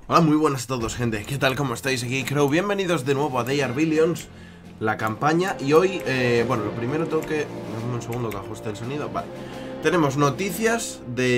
Hola, muy buenas a todos, gente. ¿Qué tal? ¿Cómo estáis? Aquí Crow. Bienvenidos de nuevo a They Are Billions, la campaña. Y hoy, bueno, lo primero tengo que... Dame un segundo que ajuste el sonido. Vale. Tenemos noticias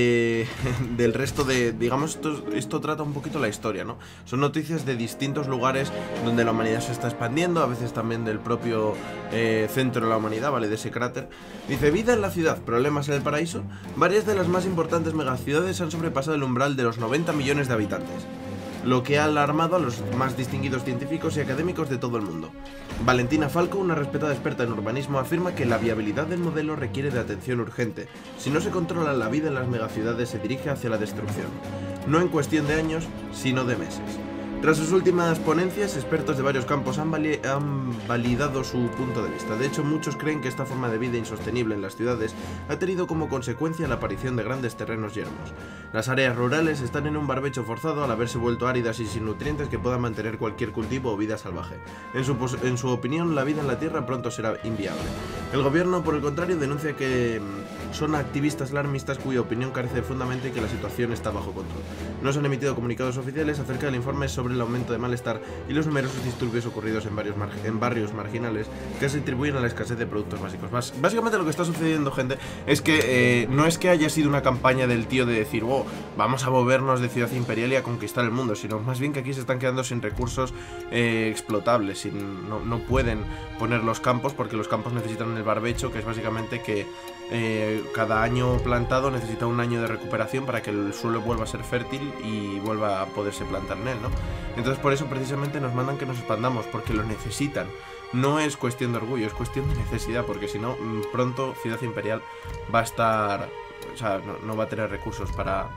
del resto de... Digamos, esto trata un poquito la historia, ¿no? Son noticias de distintos lugares donde la humanidad se está expandiendo. A veces también del propio centro de la humanidad, ¿vale? De ese cráter. Dice, vida en la ciudad, problemas en el paraíso. Varias de las más importantes megaciudades han sobrepasado el umbral de los 90 millones de habitantes, lo que ha alarmado a los más distinguidos científicos y académicos de todo el mundo. Valentina Falco, una respetada experta en urbanismo, afirma que la viabilidad del modelo requiere de atención urgente. Si no se controla la vida en las megaciudades, se dirige hacia la destrucción. No en cuestión de años, sino de meses. Tras sus últimas ponencias, expertos de varios campos han validado su punto de vista. De hecho, muchos creen que esta forma de vida insostenible en las ciudades ha tenido como consecuencia la aparición de grandes terrenos yermos. Las áreas rurales están en un barbecho forzado al haberse vuelto áridas y sin nutrientes que puedan mantener cualquier cultivo o vida salvaje. En su opinión, la vida en la Tierra pronto será inviable. El gobierno, por el contrario, denuncia que son activistas alarmistas cuya opinión carece de fundamento y que la situación está bajo control. No se han emitido comunicados oficiales acerca del informe sobre el aumento de malestar y los numerosos disturbios ocurridos en barrios marginales que se atribuyen a la escasez de productos básicos. Básicamente lo que está sucediendo, gente, es que no es que haya sido una campaña del tío de decir, oh, vamos a movernos de Ciudad Imperial y a conquistar el mundo, sino más bien que aquí se están quedando sin recursos explotables, no pueden poner los campos porque los campos necesitan el barbecho, que es básicamente que cada año plantado necesita un año de recuperación para que el suelo vuelva a ser fértil y vuelva a poderse plantar en él, ¿no? Entonces por eso precisamente nos mandan que nos expandamos, porque lo necesitan. No es cuestión de orgullo, es cuestión de necesidad, porque si no, pronto Ciudad Imperial va a estar... O sea, no va a tener recursos para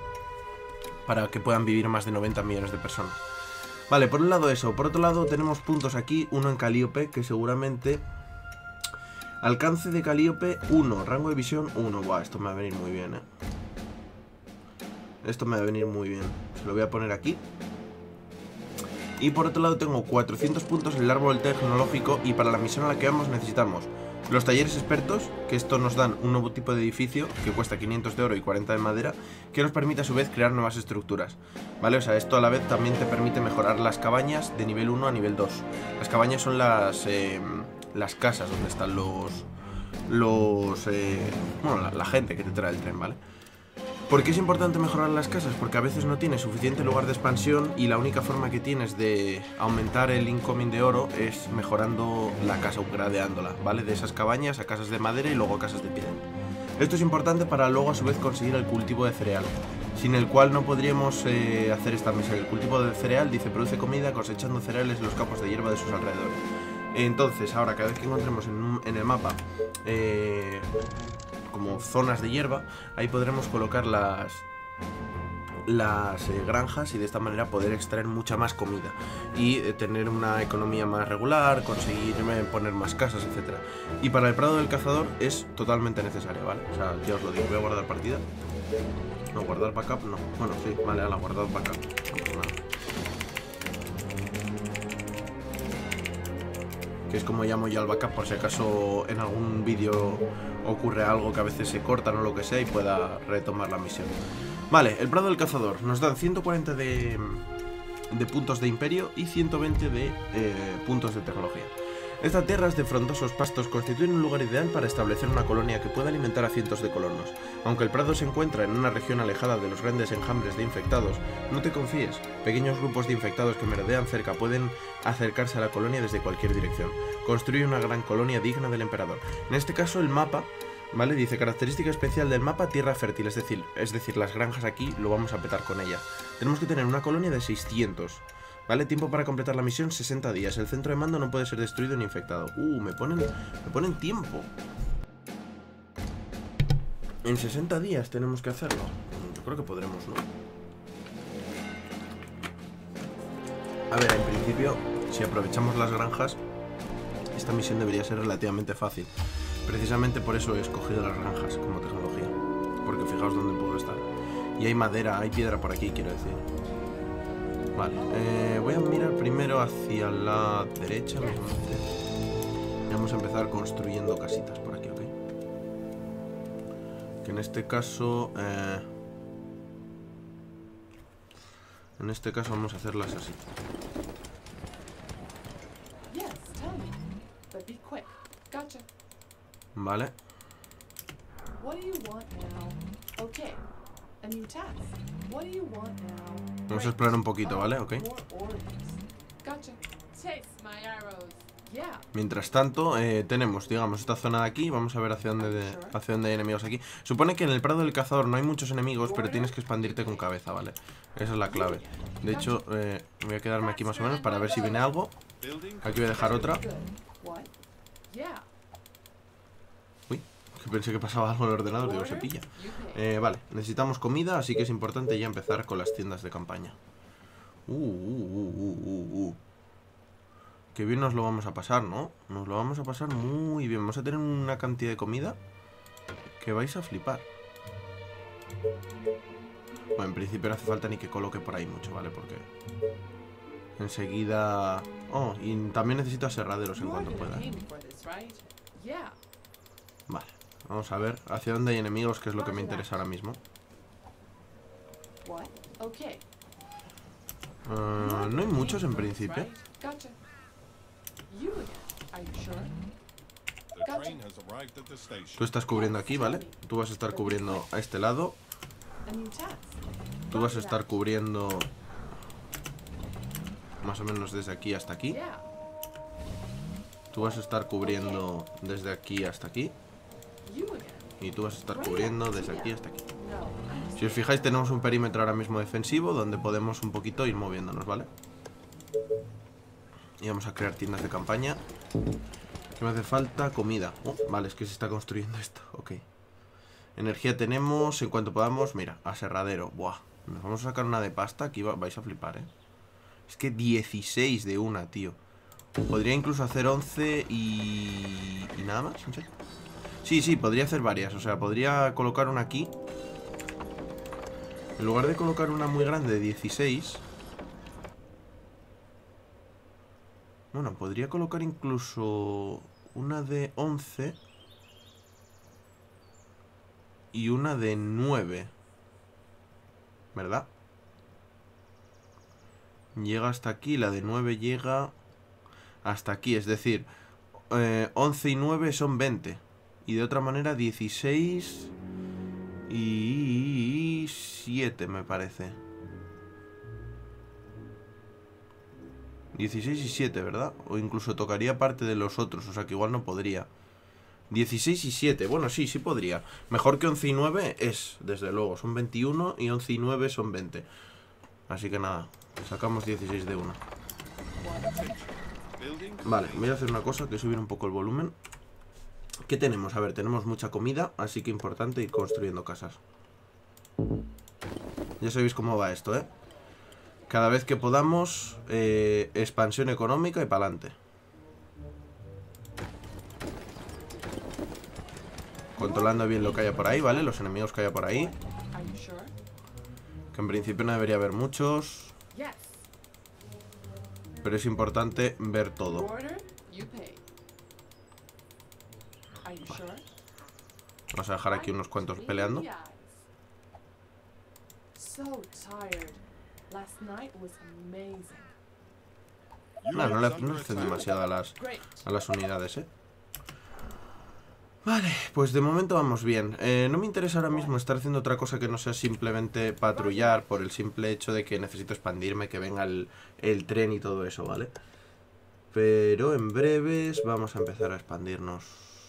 que puedan vivir más de 90 millones de personas. Vale, por un lado eso. Por otro lado tenemos puntos aquí, uno en Calíope, que seguramente... Alcance de Calíope 1, rango de visión 1. Buah, esto me va a venir muy bien, Esto me va a venir muy bien. Se lo voy a poner aquí. Y por otro lado tengo 400 puntos en el árbol tecnológico. Y para la misión a la que vamos necesitamos los talleres expertos, que esto nos dan un nuevo tipo de edificio que cuesta 500 de oro y 40 de madera, que nos permite a su vez crear nuevas estructuras, ¿vale? O sea, esto a la vez también te permite mejorar las cabañas de nivel 1 a nivel 2. Las cabañas son las casas donde están bueno, la gente que te trae el tren, ¿vale? ¿Por qué es importante mejorar las casas? Porque a veces no tienes suficiente lugar de expansión y la única forma que tienes de aumentar el incoming de oro es mejorando la casa, upgradeándola, ¿vale? De esas cabañas a casas de madera y luego a casas de piedra. Esto es importante para luego a su vez conseguir el cultivo de cereal, sin el cual no podríamos hacer esta misión. El cultivo de cereal, dice, produce comida cosechando cereales en los campos de hierba de sus alrededores. Entonces, ahora cada vez que encontremos en el mapa como zonas de hierba, ahí podremos colocar las granjas y de esta manera poder extraer mucha más comida y tener una economía más regular, conseguir poner más casas, etcétera. Y para el prado del cazador es totalmente necesario, ¿vale? O sea, ya os lo digo, voy a guardar partida. No, guardar backup, no. Bueno, sí, vale, a la guardar backup. No pasa nada. Que es como llamo yo al backup, por si acaso en algún vídeo ocurre algo que a veces se corta o lo que sea y pueda retomar la misión. Vale, el prado del cazador. Nos dan 140 de puntos de imperio y 120 de puntos de tecnología. Estas tierras de frondosos pastos constituyen un lugar ideal para establecer una colonia que pueda alimentar a cientos de colonos. Aunque el prado se encuentra en una región alejada de los grandes enjambres de infectados, no te confíes. Pequeños grupos de infectados que merodean cerca pueden acercarse a la colonia desde cualquier dirección. Construye una gran colonia digna del emperador. En este caso el mapa, ¿vale? Dice característica especial del mapa, tierra fértil, es decir, las granjas aquí lo vamos a petar con ellas. Tenemos que tener una colonia de 600. ¿Vale? Tiempo para completar la misión, 60 días. El centro de mando no puede ser destruido ni infectado. Me ponen tiempo. En 60 días tenemos que hacerlo. Yo creo que podremos, ¿no? A ver, en principio, si aprovechamos las granjas, esta misión debería ser relativamente fácil. Precisamente por eso he escogido las granjas como tecnología. Porque fijaos dónde puedo estar. Y hay madera, hay piedra por aquí, quiero decir. Vale, voy a mirar primero hacia la derecha. Y vamos a empezar construyendo casitas por aquí, ¿ok? Que en este caso En este caso vamos a hacerlas así. Vale. Vamos a explorar un poquito, ¿vale? Ok. Mientras tanto, tenemos, digamos, esta zona de aquí. Vamos a ver hacia dónde hay enemigos aquí. Supone que en el Prado del Cazador no hay muchos enemigos, pero tienes que expandirte con cabeza, ¿vale? Esa es la clave. De hecho, voy a quedarme aquí más o menos para ver si viene algo. Aquí voy a dejar otra. Uy, que pensé que pasaba algo en el ordenador, digo, se pilla. Vale, necesitamos comida, así que es importante ya empezar con las tiendas de campaña. Qué bien nos lo vamos a pasar, ¿no? Nos lo vamos a pasar muy bien. Vamos a tener una cantidad de comida que vais a flipar. Bueno, en principio no hace falta ni que coloque por ahí mucho, ¿vale? Porque enseguida... Oh, y también necesito aserraderos en cuanto pueda. Vale, vamos a ver hacia dónde hay enemigos, que es lo que me interesa ahora mismo. No hay muchos en principio. Tú estás cubriendo aquí, ¿vale? Tú vas a estar cubriendo a este lado. Tú vas a estar cubriendo más o menos desde aquí hasta aquí. Tú vas a estar cubriendo desde aquí hasta aquí. Y tú vas a estar cubriendo desde aquí hasta aquí. Si os fijáis, tenemos un perímetro ahora mismo defensivo donde podemos un poquito ir moviéndonos, ¿vale? Y vamos a crear tiendas de campaña. ¿Qué me hace falta? Comida. Vale, es que se está construyendo esto. Ok. Energía tenemos. En cuanto podamos, mira, aserradero. Buah. Nos vamos a sacar una de pasta. Aquí vais a flipar, ¿eh? Es que 16 de una, tío. Podría incluso hacer 11 y nada más, ¿en serio? Sí, podría hacer varias. O sea, podría colocar una aquí. En lugar de colocar una muy grande de 16... Bueno, podría colocar incluso una de 11 y una de 9, ¿verdad? Llega hasta aquí, la de 9 llega hasta aquí, es decir, 11 y 9 son 20. Y de otra manera 16 y 7 me parece. 16 y 7, ¿verdad? O incluso tocaría parte de los otros, o sea que igual no podría. 16 y 7, bueno, sí podría. Mejor que 11 y 9 es, desde luego, son 21 y 11 y 9 son 20. Así que nada, sacamos 16 de una. Vale, voy a hacer una cosa, que es subir un poco el volumen. ¿Qué tenemos? A ver, tenemos mucha comida, así que importante ir construyendo casas. Ya sabéis cómo va esto, ¿eh? Cada vez que podamos, expansión económica y para adelante. Controlando bien lo que haya por ahí, ¿vale? Los enemigos que haya por ahí. Que en principio no debería haber muchos. Pero es importante ver todo. Vale. Vamos a dejar aquí unos cuantos peleando. No le hacen demasiado a las unidades, ¿eh? Vale, pues de momento vamos bien. No me interesa ahora mismo estar haciendo otra cosa que no sea simplemente patrullar, por el simple hecho de que necesito expandirme, que venga el tren y todo eso, ¿vale? Pero en breves vamos a empezar a expandirnos.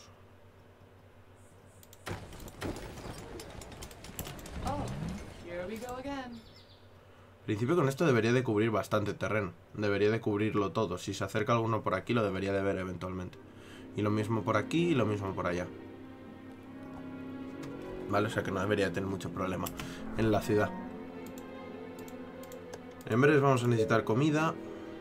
En principio con esto debería de cubrir bastante terreno. Debería de cubrirlo todo. Si se acerca alguno por aquí lo debería de ver eventualmente. Y lo mismo por aquí y lo mismo por allá. Vale, o sea que no debería tener mucho problema en la ciudad. En breves vamos a necesitar comida.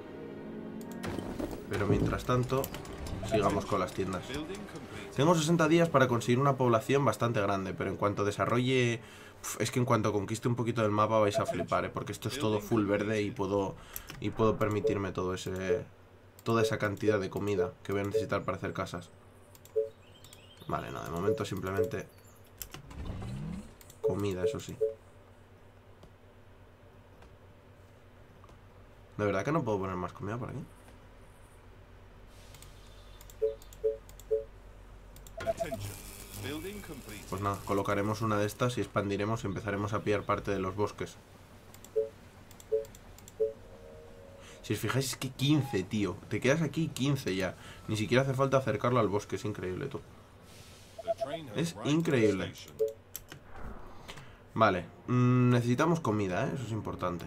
Pero mientras tanto, sigamos con las tiendas. Tengo 60 días para conseguir una población bastante grande, pero en cuanto desarrolle... Es que en cuanto conquiste un poquito del mapa vais a flipar, ¿eh? Porque esto es todo full verde y puedo permitirme toda esa cantidad de comida que voy a necesitar para hacer casas. Vale, no, de momento simplemente comida, eso sí. De verdad que no puedo poner más comida por aquí. Pues nada, colocaremos una de estas y expandiremos y empezaremos a pillar parte de los bosques. Si os fijáis es que 15, tío. Te quedas aquí 15 ya. Ni siquiera hace falta acercarlo al bosque, es increíble, tú. Es increíble. Vale, necesitamos comida, ¿eh? Eso es importante.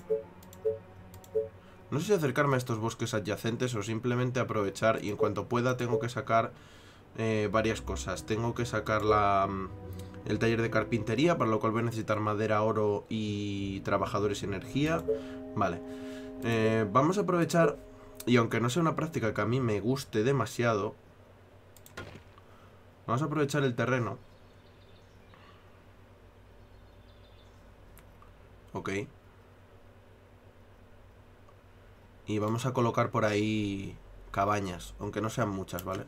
No sé si acercarme a estos bosques adyacentes o simplemente aprovechar y en cuanto pueda tengo que sacar varias cosas. Tengo que sacar el taller de carpintería, para lo cual voy a necesitar madera, oro y trabajadores y energía. Vale, vamos a aprovechar, y aunque no sea una práctica que a mí me guste demasiado, vamos a aprovechar el terreno. Ok. Y vamos a colocar por ahí cabañas, aunque no sean muchas, ¿vale?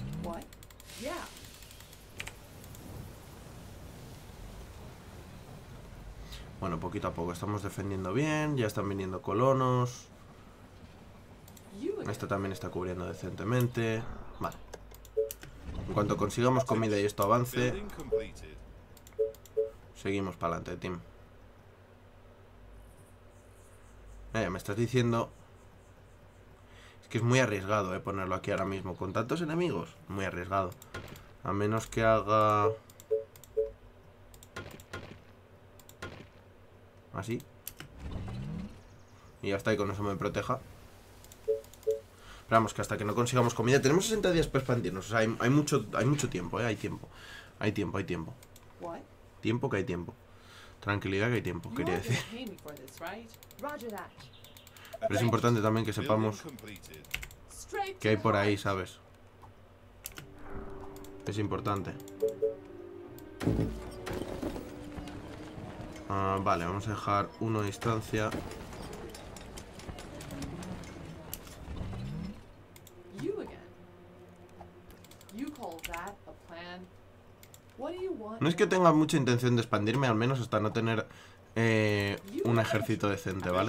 Bueno, poquito a poco, estamos defendiendo bien, ya están viniendo colonos. Esta también está cubriendo decentemente. Vale. En cuanto consigamos comida y esto avance, seguimos para adelante, team. Me estás diciendo... Es que es muy arriesgado, ponerlo aquí ahora mismo. Con tantos enemigos, muy arriesgado. A menos que haga... Así. Y ya está, y con eso me proteja. Pero vamos, que hasta que no consigamos comida... Tenemos 60 días para expandirnos. O sea, hay mucho tiempo, hay tiempo. Hay tiempo. Tiempo que hay tiempo. Tranquilidad que hay tiempo, quería decir. Pero es importante también que sepamos qué hay por ahí, ¿sabes? Es importante. Vale, vamos a dejar uno a distancia. No es que tenga mucha intención de expandirme, al menos hasta no tener un ejército decente, ¿vale?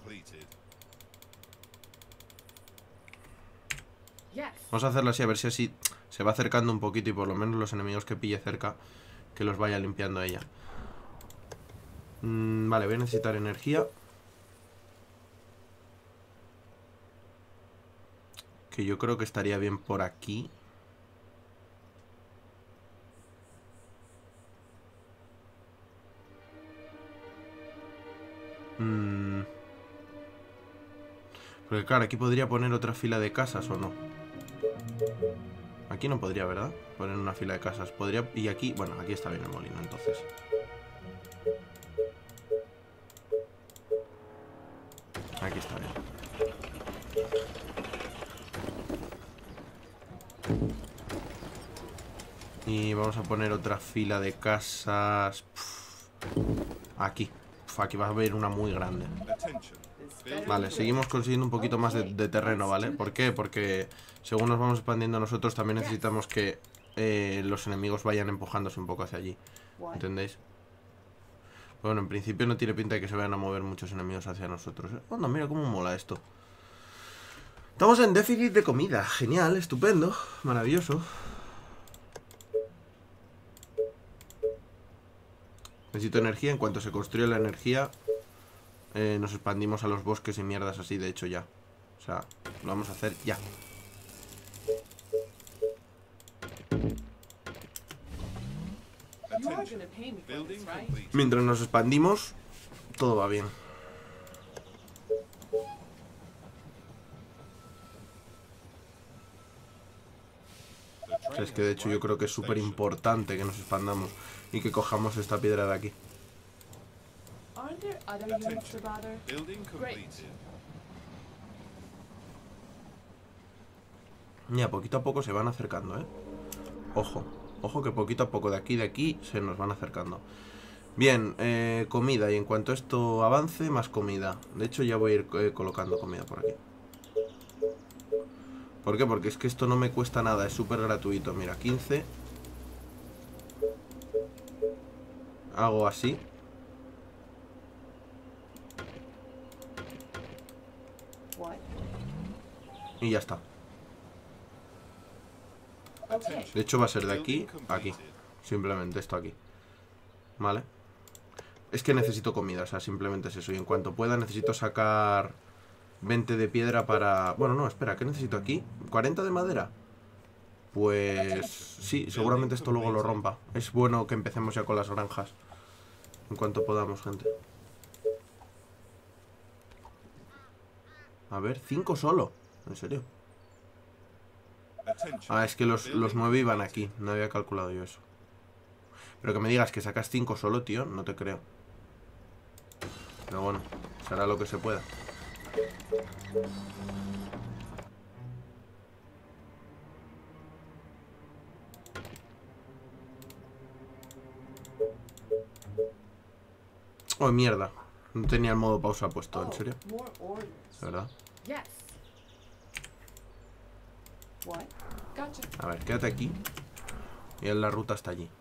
Vamos a hacerlo así, a ver si así se va acercando un poquito y por lo menos los enemigos que pille cerca, que los vaya limpiando ella. Vale, voy a necesitar energía. Que yo creo que estaría bien por aquí. Porque claro, aquí podría poner otra fila de casas o no. Aquí no podría, ¿verdad? Poner una fila de casas. Podría... Y aquí... Bueno, aquí está bien el molino, entonces. Aquí está bien. Y vamos a poner otra fila de casas... Aquí. Aquí va a haber una muy grande. Vale, seguimos consiguiendo un poquito más de terreno, ¿vale? ¿Por qué? Porque según nos vamos expandiendo nosotros, también necesitamos que los enemigos vayan empujándose un poco hacia allí. ¿Entendéis? Bueno, en principio no tiene pinta de que se vayan a mover muchos enemigos hacia nosotros, ¿eh? Bueno, mira cómo mola esto. Estamos en déficit de comida. Genial, estupendo, maravilloso. Necesito energía. En cuanto se construya la energía, nos expandimos a los bosques y mierdas así, de hecho ya. O sea, lo vamos a hacer ya. Mientras nos expandimos, todo va bien. O sea, es que de hecho yo creo que es súper importante que nos expandamos y que cojamos esta piedra de aquí. Mira, poquito a poco se van acercando, ¿eh? Ojo, ojo que poquito a poco de aquí se nos van acercando. Bien, comida. Y en cuanto esto avance, más comida. De hecho ya voy a ir colocando comida por aquí. ¿Por qué? Porque es que esto no me cuesta nada, es súper gratuito. Mira, 15. Hago así. Y ya está. De hecho va a ser de aquí a aquí. Simplemente esto aquí. Vale. Es que necesito comida, o sea, simplemente es eso. Y en cuanto pueda necesito sacar 20 de piedra para... Bueno, no, espera, ¿qué necesito aquí? ¿40 de madera? Pues sí, seguramente esto luego lo rompa. Es bueno que empecemos ya con las granjas. En cuanto podamos, gente. A ver, 5 solo. ¿En serio? Ah, es que los 9 iban aquí. No había calculado yo eso. Pero que me digas que sacas 5 solo, tío, no te creo. Pero bueno, será lo que se pueda. Oh, mierda. No tenía el modo pausa puesto, ¿en serio? ¿De verdad? A ver, quédate aquí. Y la ruta está allí.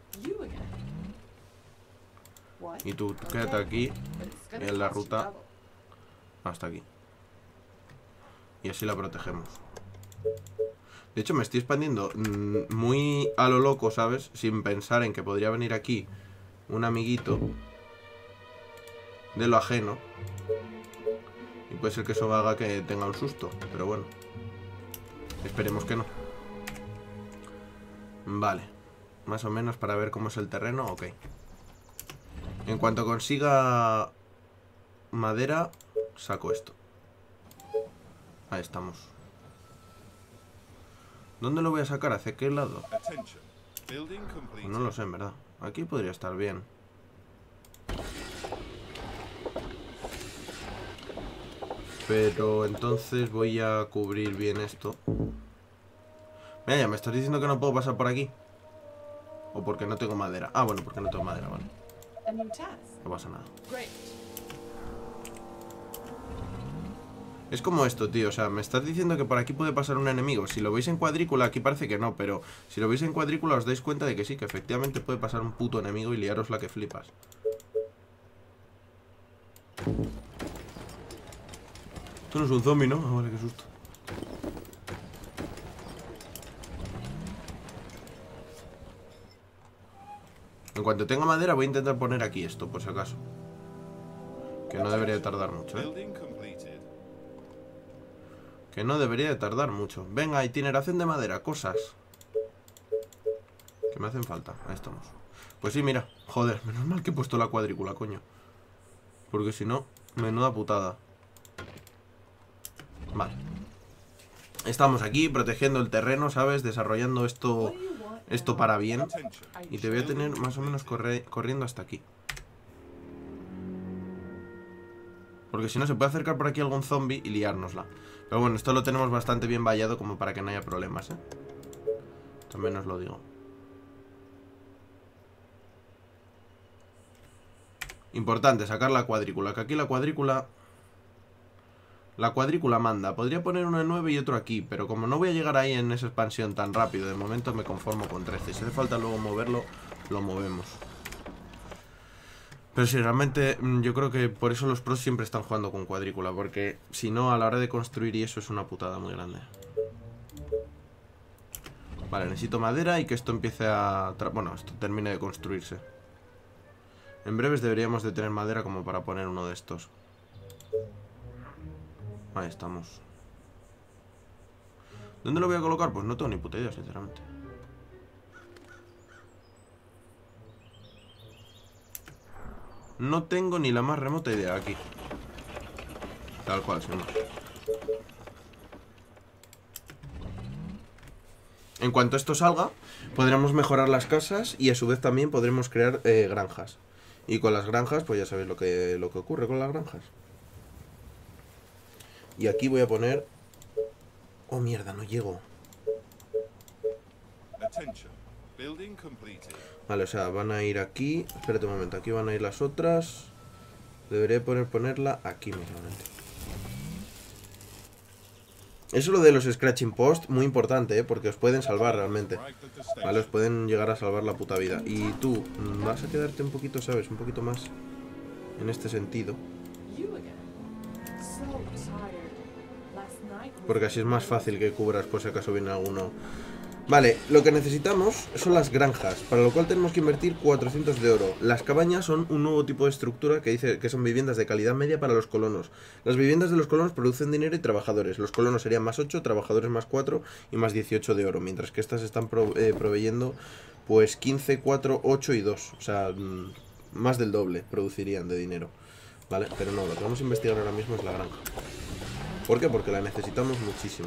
Y tú quédate aquí. Y la ruta hasta aquí. Y así la protegemos. De hecho me estoy expandiendo muy a lo loco, ¿sabes? Sin pensar en que podría venir aquí un amiguito de lo ajeno. Y puede ser que eso haga que tenga un susto. Pero bueno, esperemos que no. Vale. Más o menos para ver cómo es el terreno, ok. En cuanto consiga madera, saco esto. Ahí estamos. ¿Dónde lo voy a sacar? ¿Hacia qué lado? Pues no lo sé, en verdad. Aquí podría estar bien. Pero entonces voy a cubrir bien esto. Mira, ya me estás diciendo que no puedo pasar por aquí. O porque no tengo madera. Ah, bueno, porque no tengo madera, vale. No pasa nada. Es como esto, tío, o sea, me estás diciendo que por aquí puede pasar un enemigo. Si lo veis en cuadrícula, aquí parece que no, pero si lo veis en cuadrícula os dais cuenta de que sí, que efectivamente puede pasar un puto enemigo y liaros la que flipas. Esto no es un zombie, ¿no? Ah, vale, qué susto. En cuanto tenga madera voy a intentar poner aquí esto, por si acaso. Que no debería tardar mucho, ¿eh? Que no debería de tardar mucho. Venga, itineración de madera, cosas que me hacen falta. Ahí estamos. Pues sí, mira, joder, menos mal que he puesto la cuadrícula, coño. Porque si no, menuda putada. Vale. Estamos aquí protegiendo el terreno, ¿sabes? Desarrollando esto para bien. Y te voy a tener más o menos corriendo hasta aquí. Porque si no se puede acercar por aquí algún zombie y liárnosla. Pero bueno, esto lo tenemos bastante bien vallado como para que no haya problemas, ¿eh? También os lo digo. Importante, sacar la cuadrícula. Que aquí la cuadrícula manda. Podría poner uno de 9 y otro aquí. Pero como no voy a llegar ahí en esa expansión tan rápido, de momento me conformo con 13. Si hace falta luego moverlo, lo movemos. Pero sí, realmente yo creo que por eso los pros siempre están jugando con cuadrícula. Porque si no, a la hora de construir y eso es una putada muy grande. Vale, necesito madera y que esto empiece a... Bueno, esto termine de construirse. En breves deberíamos de tener madera como para poner uno de estos. Ahí estamos. ¿Dónde lo voy a colocar? Pues no tengo ni puta idea, sinceramente. No tengo ni la más remota idea aquí. Tal cual, sin más. En cuanto esto salga, podremos mejorar las casas y a su vez también podremos crear granjas. Y con las granjas, pues ya sabéis lo que ocurre con las granjas. Y aquí voy a poner... Oh, mierda, no llego. Vale, o sea, van a ir aquí. Espérate un momento, aquí van a ir las otras. Debería ponerla aquí mismamente. Eso lo de los scratching post, muy importante, porque os pueden salvar realmente. Vale, os pueden llegar a salvar la puta vida. Y tú, vas a quedarte un poquito, ¿sabes? Un poquito más en este sentido. Porque así es más fácil que cubras por si acaso viene alguno. Vale, lo que necesitamos son las granjas, para lo cual tenemos que invertir 400 de oro. Las cabañas son un nuevo tipo de estructura que dice que son viviendas de calidad media para los colonos. Las viviendas de los colonos producen dinero y trabajadores. Los colonos serían más 8, trabajadores más 4 y más 18 de oro, mientras que estas están proveyendo pues 15, 4, 8 y 2. O sea, más del doble producirían de dinero. Vale, pero no, lo que vamos a investigar ahora mismo es la granja. ¿Por qué? Porque la necesitamos muchísimo.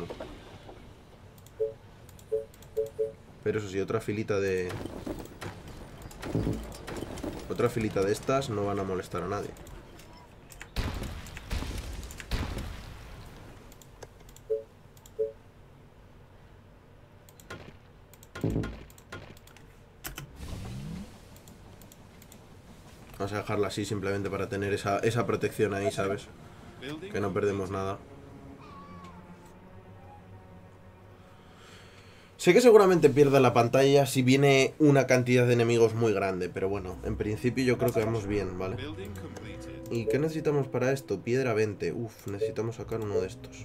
Pero eso sí, otra filita de estas no van a molestar a nadie. Vamos a dejarla así simplemente para tener esa protección ahí, ¿sabes? Que no perdemos nada. Sé que seguramente pierda la pantalla si viene una cantidad de enemigos muy grande, pero bueno, en principio yo creo que vamos bien, ¿vale? ¿Y qué necesitamos para esto? Piedra 20. Uf, necesitamos sacar uno de estos.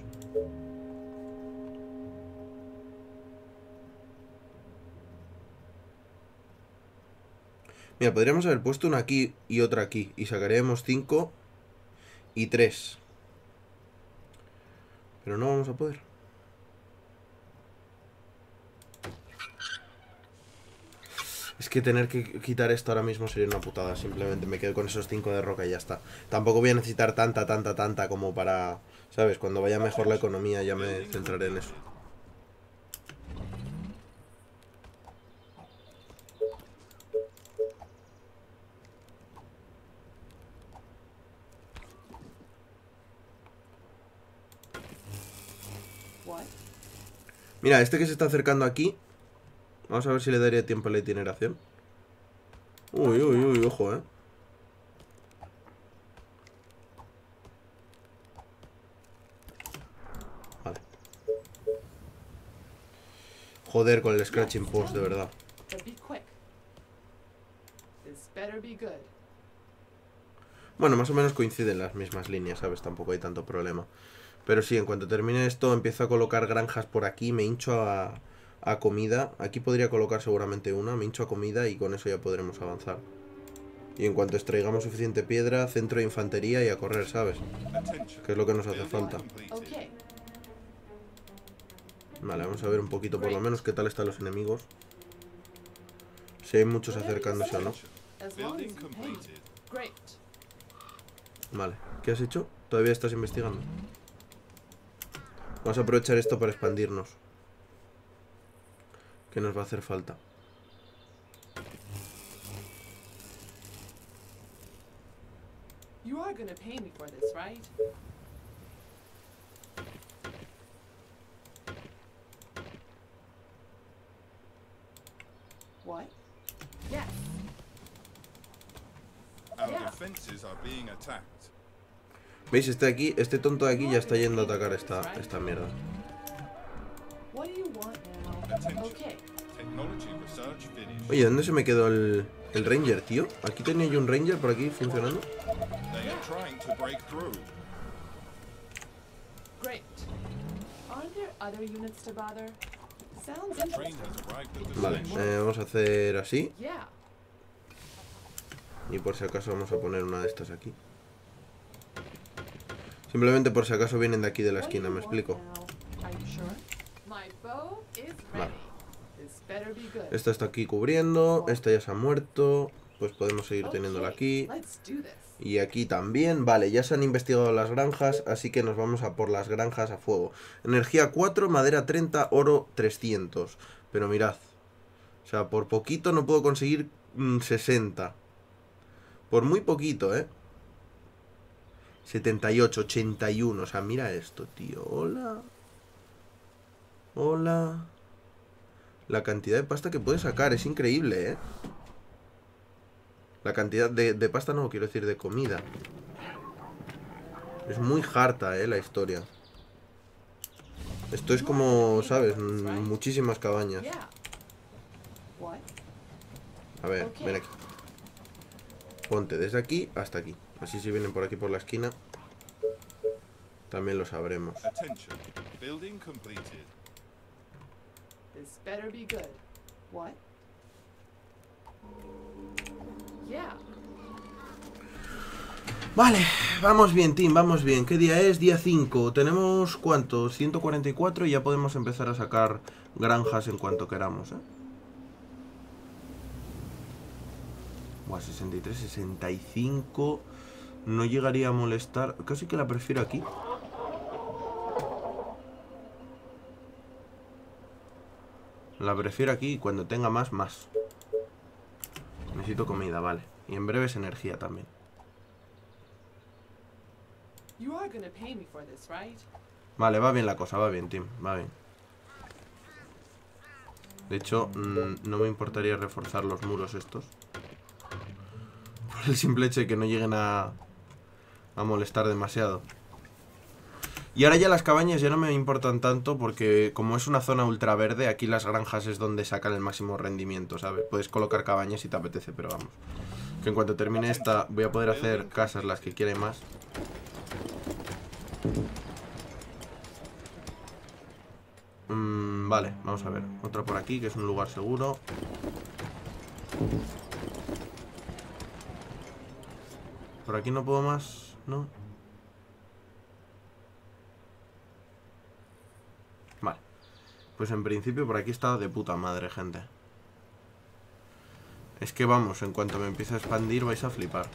Mira, podríamos haber puesto una aquí y otra aquí, y sacaríamos 5 y 3. Pero no vamos a poder. Es que tener que quitar esto ahora mismo sería una putada. Simplemente me quedo con esos 5 de roca y ya está. Tampoco voy a necesitar tanta como para... ¿Sabes? Cuando vaya mejor la economía ya me centraré en eso. Mira, este que se está acercando aquí. Vamos a ver si le daría tiempo a la itineración. Uy, ojo, Vale. Joder con el Scratching Post, de verdad. Bueno, más o menos coinciden las mismas líneas, ¿sabes? Tampoco hay tanto problema. Pero sí, en cuanto termine esto, empiezo a colocar granjas por aquí. Me hincho a comida. Aquí podría colocar seguramente una. Me hincho a comida y con eso ya podremos avanzar. Y en cuanto extraigamos suficiente piedra, centro de infantería y a correr, ¿sabes? Que es lo que nos hace falta. Vale, vamos a ver un poquito por lo menos qué tal están los enemigos. Si hay muchos acercándose o no. Vale, ¿qué has hecho? Todavía estás investigando. Vamos a aprovechar esto para expandirnos. Que nos va a hacer falta. You are gonna pay me for this, right? What? Yes. Our defenses are being attacked. ¿Veis? Este tonto de aquí ya está yendo a atacar esta mierda. What do you want now? Okay. Technology research finished. Oye, ¿dónde se me quedó el Ranger, tío? Aquí tenía yo un Ranger por aquí funcionando. They are trying to break through. Great. Aren't there other units to bother? Sounds The train interesting. has arrived at the Vale, station. vamos a hacer así. Yeah. Y por si acaso vamos a poner una de estas aquí. Simplemente por si acaso vienen de aquí de la esquina, ¿me explico? Vale. Esta está aquí cubriendo. Esta ya se ha muerto. Pues podemos seguir teniéndola aquí. Y aquí también. Vale, ya se han investigado las granjas. Así que nos vamos a por las granjas a fuego. Energía 4, madera 30, oro 300. Pero mirad. O sea, por poquito no puedo conseguir 60. Por muy poquito, 78, 81. O sea, mira esto, tío. Hola. Hola. La cantidad de pasta que puedes sacar es increíble, La cantidad de pasta no, quiero decir de comida. Es muy harta, la historia. Esto es como, ¿sabes? Muchísimas cabañas. A ver, ven aquí. Ponte desde aquí hasta aquí. Así si vienen por aquí por la esquina también lo sabremos. Attention. Building completed. This better be good. What? Yeah. Vale, vamos bien, team, vamos bien. ¿Qué día es? Día 5. Tenemos, ¿cuántos? 144 y ya podemos empezar a sacar granjas en cuanto queramos, ¿eh? Buah, 63, 65. No llegaría a molestar. Casi que la prefiero aquí. La prefiero aquí y cuando tenga más. Necesito comida, vale. Y en breves energía también. You are gonna pay me for this, right? Vale, va bien la cosa, va bien, team, va bien. De hecho, no me importaría reforzar los muros estos. Por el simple hecho de que no lleguen a molestar demasiado. Y ahora ya las cabañas ya no me importan tanto porque como es una zona ultra verde, aquí las granjas es donde sacan el máximo rendimiento, ¿sabes? Puedes colocar cabañas si te apetece, pero vamos. Que en cuanto termine esta voy a poder hacer casas las que quiera y más. Vale, vamos a ver. Otra por aquí, que es un lugar seguro. Por aquí no puedo más, ¿no? Vale. Pues en principio por aquí está de puta madre, gente. Es que vamos, en cuanto me empiece a expandir vais a flipar.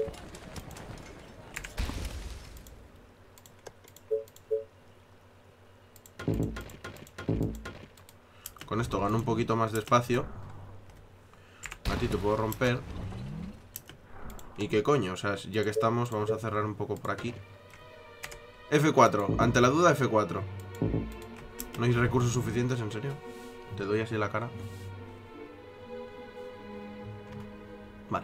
Con esto gano un poquito más de espacio. A ti te puedo romper. ¿Y qué coño? O sea, ya que estamos, vamos a cerrar un poco por aquí. F4, ante la duda F4. ¿No hay recursos suficientes, en serio? Te doy así en la cara. Vale.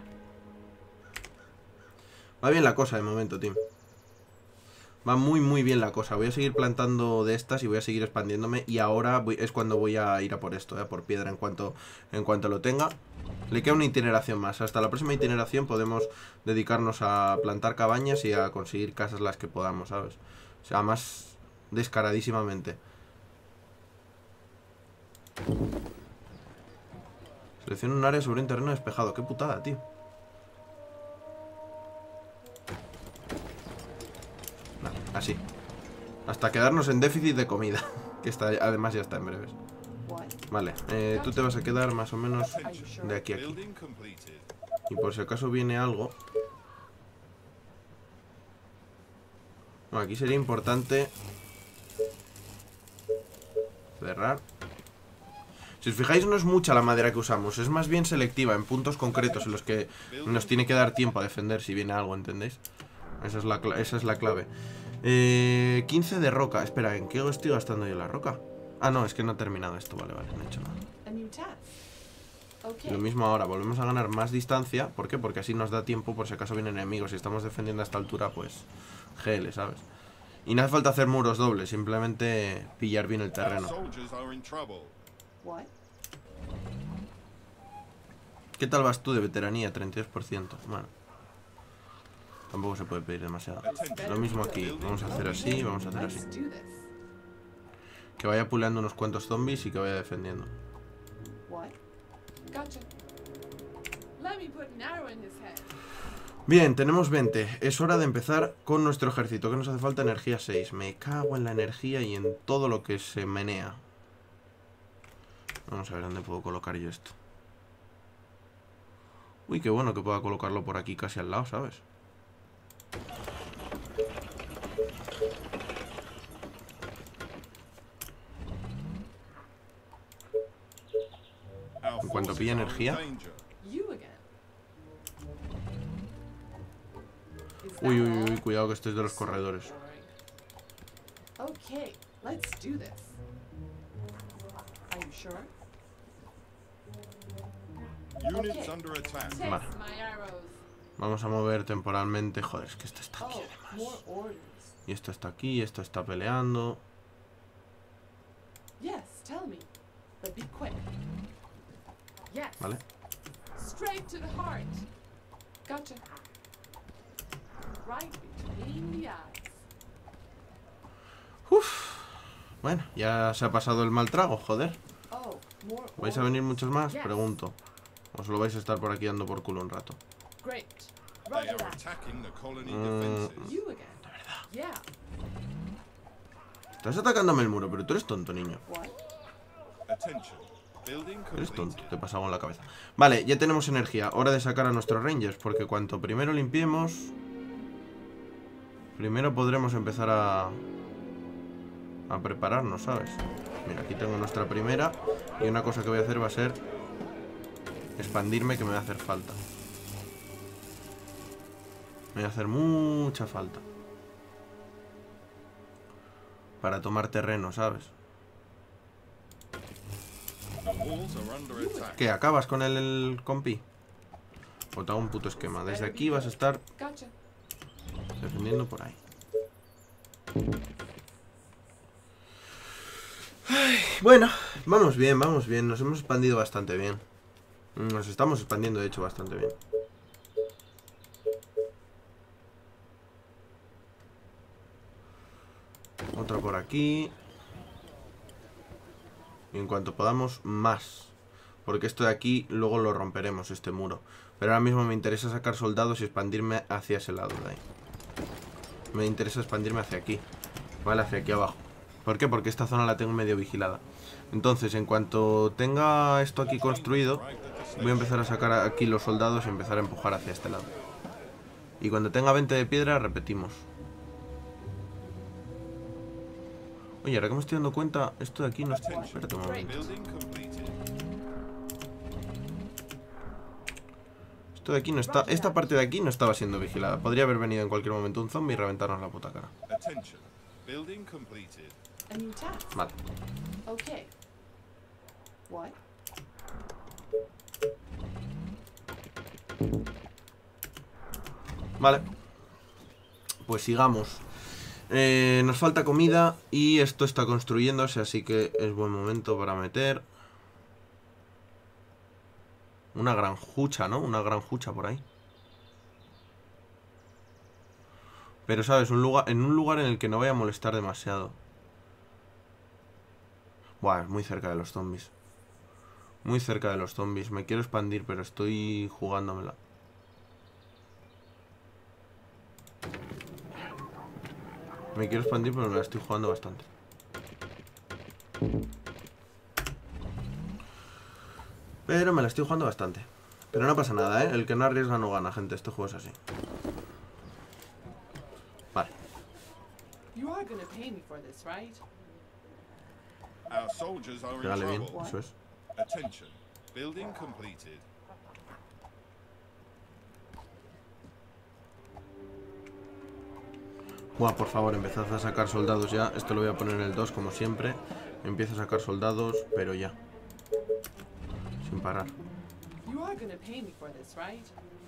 Va bien la cosa de momento, team. Va muy bien la cosa. Voy a seguir plantando de estas y voy a seguir expandiéndome. Y ahora es cuando voy a ir a por esto, por piedra en cuanto lo tenga. Le queda una itineración más. Hasta la próxima itineración podemos dedicarnos a plantar cabañas y a conseguir casas las que podamos, ¿sabes? O sea, más descaradísimamente. Selecciona un área sobre un terreno despejado. Qué putada, tío. Vale, así. Hasta quedarnos en déficit de comida. Que está, además ya está en breves. Vale, tú te vas a quedar más o menos de aquí a aquí. Y por si acaso viene algo. Bueno, aquí sería importante cerrar. Si os fijáis, no es mucha la madera que usamos. Es más bien selectiva, en puntos concretos en los que nos tiene que dar tiempo a defender si viene algo, ¿entendéis? Esa es la clave. 15 de roca. Espera, ¿en qué estoy gastando yo la roca? Ah, no, es que no he terminado esto. Vale, no he hecho nada. Lo mismo ahora, volvemos a ganar más distancia. ¿Por qué? Porque así nos da tiempo por si acaso vienen enemigos. Si estamos defendiendo a esta altura, pues GL, ¿sabes? Y no hace falta hacer muros dobles, simplemente pillar bien el terreno. ¿Qué tal vas tú de veteranía? 32%. Bueno, tampoco se puede pedir demasiado. Lo mismo aquí, vamos a hacer así, vamos a hacer así. Que vaya puleando unos cuantos zombies y que vaya defendiendo. Bien, tenemos 20. Es hora de empezar con nuestro ejército. Que nos hace falta energía 6. Me cago en la energía y en todo lo que se menea. Vamos a ver dónde puedo colocar yo esto. Uy, qué bueno que pueda colocarlo por aquí casi al lado, ¿sabes? En cuanto pilla energía. Uy, cuidado que este es de los corredores. Vale. Vamos a mover temporalmente. Joder, es que esto está aquí además. Y esto está aquí, y esto está peleando. Vale. Bueno, ya se ha pasado el mal trago, joder. Oh, more ¿Vais a venir muchos más? Yes. Pregunto. ¿O solo vais a estar por aquí dando por culo un rato? Great. They Roger are that. attacking the colony Mm. defenses. You again. Yeah. Estás atacándome el muro, pero tú eres tonto, niño. What? Attention. Building Eres tonto, completed. te pasa algo en la cabeza. Vale, ya tenemos energía. Hora de sacar a nuestros rangers, porque cuanto primero limpiemos, primero podremos empezar a prepararnos, ¿sabes? Mira, aquí tengo nuestra primera. Y una cosa que voy a hacer va a ser expandirme, que me va a hacer falta. Me va a hacer mucha falta para tomar terreno, ¿sabes? The walls are under attack. ¿Qué? ¿Acabas con el compi? O te hago un puto esquema. Desde aquí vas a estar Gotcha. defendiendo por ahí. Ay, bueno, vamos bien, vamos bien. Nos hemos expandido bastante bien. Nos estamos expandiendo, de hecho, bastante bien. Otra por aquí. Y en cuanto podamos, más. Porque esto de aquí luego lo romperemos, este muro. Pero ahora mismo me interesa sacar soldados y expandirme hacia ese lado de ahí. Me interesa expandirme hacia aquí. Vale, hacia aquí abajo. ¿Por qué? Porque esta zona la tengo medio vigilada. Entonces, en cuanto tenga esto aquí construido, voy a empezar a sacar aquí los soldados y empezar a empujar hacia este lado. Y cuando tenga 20 de piedra, repetimos. Oye, ahora que me estoy dando cuenta, esto de aquí no está... Espérate un momento. Building completed. Esto de aquí no está... Esta parte de aquí no estaba siendo vigilada. Podría haber venido en cualquier momento un zombie y reventarnos la puta cara. Attention. Building completed. A new task. Vale. Okay. What? Vale. Pues sigamos. Nos falta comida y esto está construyéndose, así que es buen momento para meter una granjucha, ¿no? Una granjucha por ahí. Pero, ¿sabes? En un lugar en el que no vaya a molestar demasiado. Buah, es muy cerca de los zombies. Muy cerca de los zombies. Me quiero expandir, pero estoy jugándomela. Me quiero expandir, pero me la estoy jugando bastante. Pero me la estoy jugando bastante. Pero no pasa nada, ¿eh? El que no arriesga no gana, gente. Este juego es así. Vale. You are gonna pay me for this, right? Our soldiers are in Pégale bien, trouble. eso es. Attention. Building completed. Buah, por favor, empezad a sacar soldados ya. Esto lo voy a poner en el 2 como siempre. Empiezo a sacar soldados, pero ya. Sin parar. You are gonna pay me for this, right?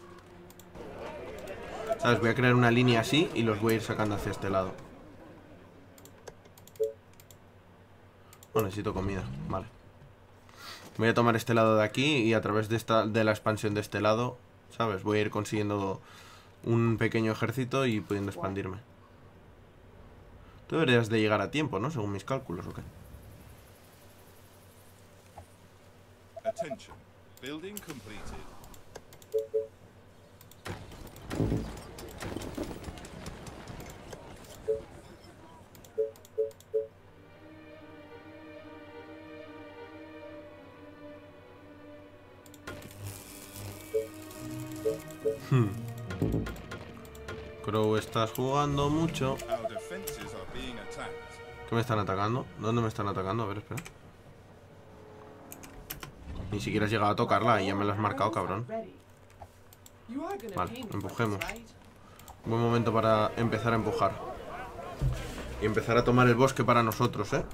¿Sabes? Voy a crear una línea así y los voy a ir sacando hacia este lado. Oh, necesito comida. Vale. Voy a tomar este lado de aquí y a través de la expansión de este lado, ¿sabes? Voy a ir consiguiendo un pequeño ejército y pudiendo expandirme. Tú deberías de llegar a tiempo, ¿no? Según mis cálculos, ¿o qué? Attention. Building completed. Crow, estás jugando mucho. Our defenses are being attacked. ¿Qué me están atacando? ¿Dónde me están atacando? A ver, espera. Ni siquiera has llegado a tocarla y ya me la has marcado, cabrón. Ready. You are gonna Vale, pay me for empujemos. this, right? Buen momento para empezar a empujar. Y empezar a tomar el bosque para nosotros, ¿eh?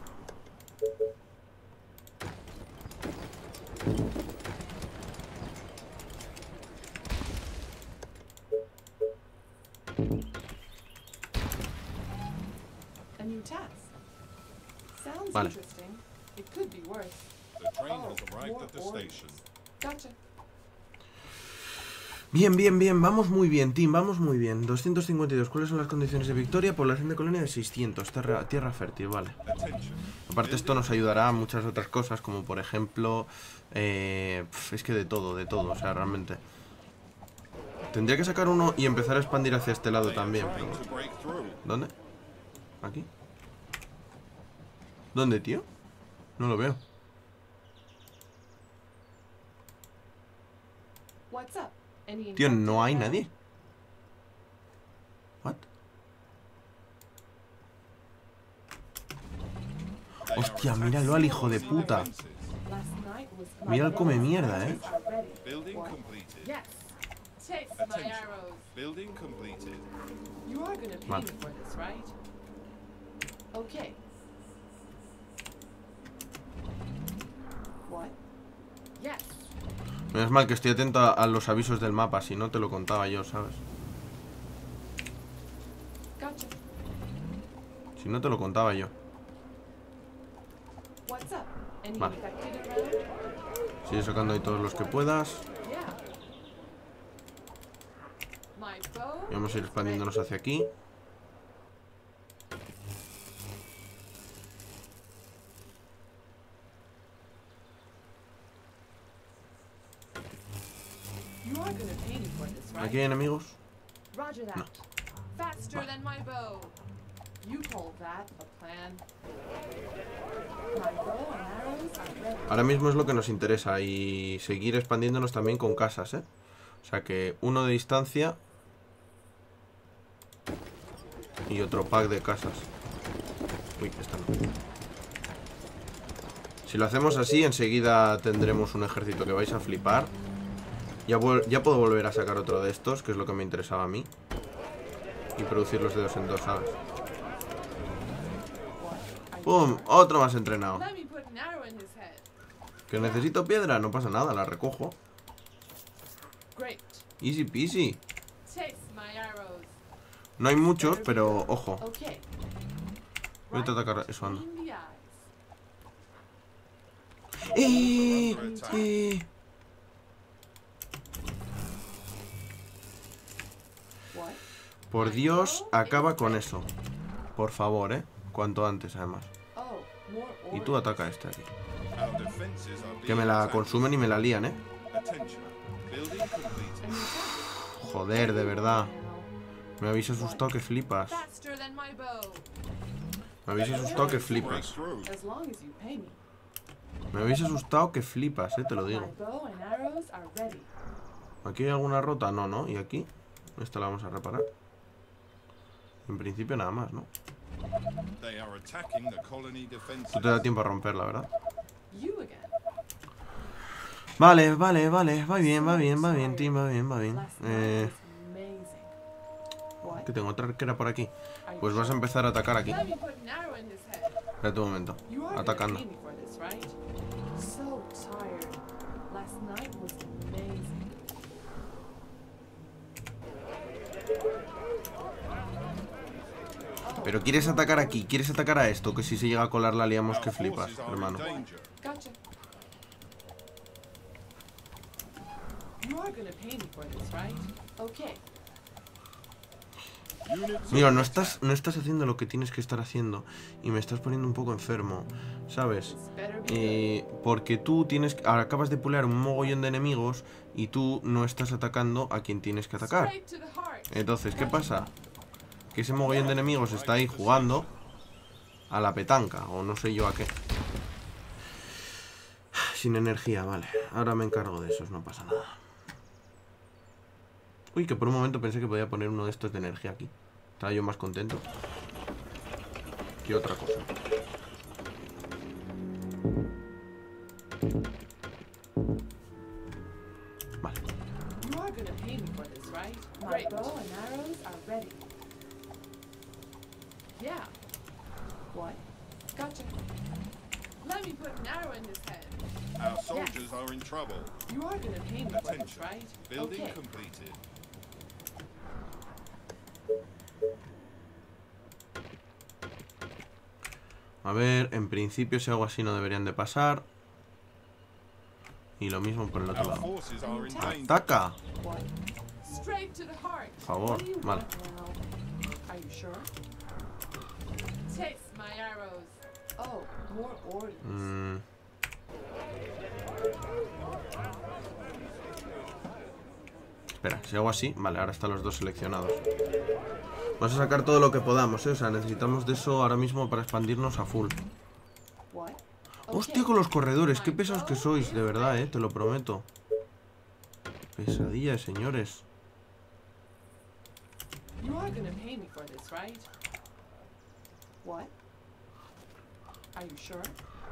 A new task. Sounds Vale. interesting. It could be worse. The train has Oh, arrived more at the orders. station. Gotcha. Bien, bien, bien, vamos muy bien, team, vamos muy bien. 252, ¿cuáles son las condiciones de victoria? Población de colonia de 600, tierra fértil, vale. Attention. Aparte esto nos ayudará a muchas otras cosas, como por ejemplo... es que de todo, o sea, realmente. Tendría que sacar uno y empezar a expandir hacia este lado también, pero... To break through. ¿Dónde? ¿Aquí? ¿Dónde, tío? No lo veo. What's up? Any Tío, infected no hay around? nadie. ¿What? They Hostia, are míralo al hijo de attacking puta. defenses. Last night was Mira el come mierda, Are ready. Building What? completed. Yes. Chase my Attention. arrows. Building completed. You are gonna pay Vale. me for this, right? Okay. What? Yes. Menos mal que estoy atento a los avisos del mapa, si no te lo contaba yo, ¿sabes? Gotcha. Si no te lo contaba yo. What's up? Any Vale. infected around? Sigue sacando ahí todos los que puedas. Yeah. My bow. Y vamos a ir is expandiéndonos hacia aquí. ready. You are gonna pay me for this, right? ¿Aquí hay enemigos? Roger that. No. Faster Vale. than my bow. You call that a plan? My bow and arrows are ready. Ahora mismo es lo que nos interesa. Y seguir expandiéndonos también con casas, ¿eh? O sea que uno de distancia y otro pack de casas. Uy, esta no. Si lo hacemos así, enseguida tendremos un ejército que vais a flipar. Ya puedo volver a sacar otro de estos, que es lo que me interesaba a mí. Y producirlos de 2 en 2, ¿sabes? ¡Pum! Otro más entrenado. Let me put an arrow in his head. ¿Que necesito piedra? No pasa nada, la recojo. Great. Easy peasy. Chase my arrows. No hay muchos, pero ojo. Okay. Voy a atacar eso, anda. Between the eyes. What? Por Dios, acaba con eso. Por favor, cuanto antes, además. Oh, more Y tú ataca a este aquí. Our defenses are Que being me la attacked. consumen y me la lían, Attention. Building completed. Joder, de verdad. Me habéis asustado que flipas. Faster than my bow. Me habéis asustado que Break flipas. through. As long as you pay me. Me habéis asustado que flipas, te lo My digo. bow and arrows are ready. ¿Aquí hay alguna rota? No, no. ¿Y aquí? Esta la vamos a reparar. En principio nada más, ¿no? They are attacking the colony defenses. Tú te da tiempo a romperla, ¿verdad? You again. Vale, vale, vale. Va bien, va bien, va bien, team, va bien, va bien. Last night was amazing. What? ¿Qué tengo? ¿Otra arquera por aquí? Are you Pues vas a sure? empezar a atacar aquí. Let me put an arrow in his head. Espérate un momento. You are gonna Atacando. pay me for this, right? So tired. Last night was amazing. Pero quieres atacar aquí, quieres atacar a esto, que si se llega a colar la liamos que Our flipas, forces are hermano. in danger. Gotcha. You are gonna pay me for this, right? Okay. Units Mira, are no estás haciendo lo que tienes que estar haciendo y me estás poniendo un poco enfermo, ¿sabes? This better be good. Porque tú acabas de pulear un mogollón de enemigos y tú no estás atacando a quien tienes que atacar. Straight to the heart. Entonces, ¿qué pasa? Que ese mogollón de enemigos está ahí jugando a la petanca, o no sé yo a qué. Sin energía, vale. Ahora me encargo de esos, no pasa nada. Uy, que por un momento pensé que podía poner uno de estos de energía aquí. Estaba yo más contento que otra cosa. Vale. You are gonna pay me for this, right? My bow and arrows are ready. Yeah. What? Gotcha. Let me put an arrow in his head. Our soldiers are in trouble. You are gonna pay me for this, Attention. right? Building Okay. completed. A ver, en principio si hago así no deberían de pasar. Y lo mismo por el otro Our lado. forces are in danger. ¡Ataca! What? Straight to the heart. Por favor, What do you vale. want now? Are you sure? Taste my arrows. Oh, more orders. Espera, si hago así, vale, ahora están los dos seleccionados. Vamos a sacar todo lo que podamos, o sea, necesitamos de eso ahora mismo para expandirnos a full. What? Hostia, con los corredores, qué pesados que sois, de verdad, te lo prometo. Pesadilla, señores. You are gonna pay me for this, right? What? Are you sure?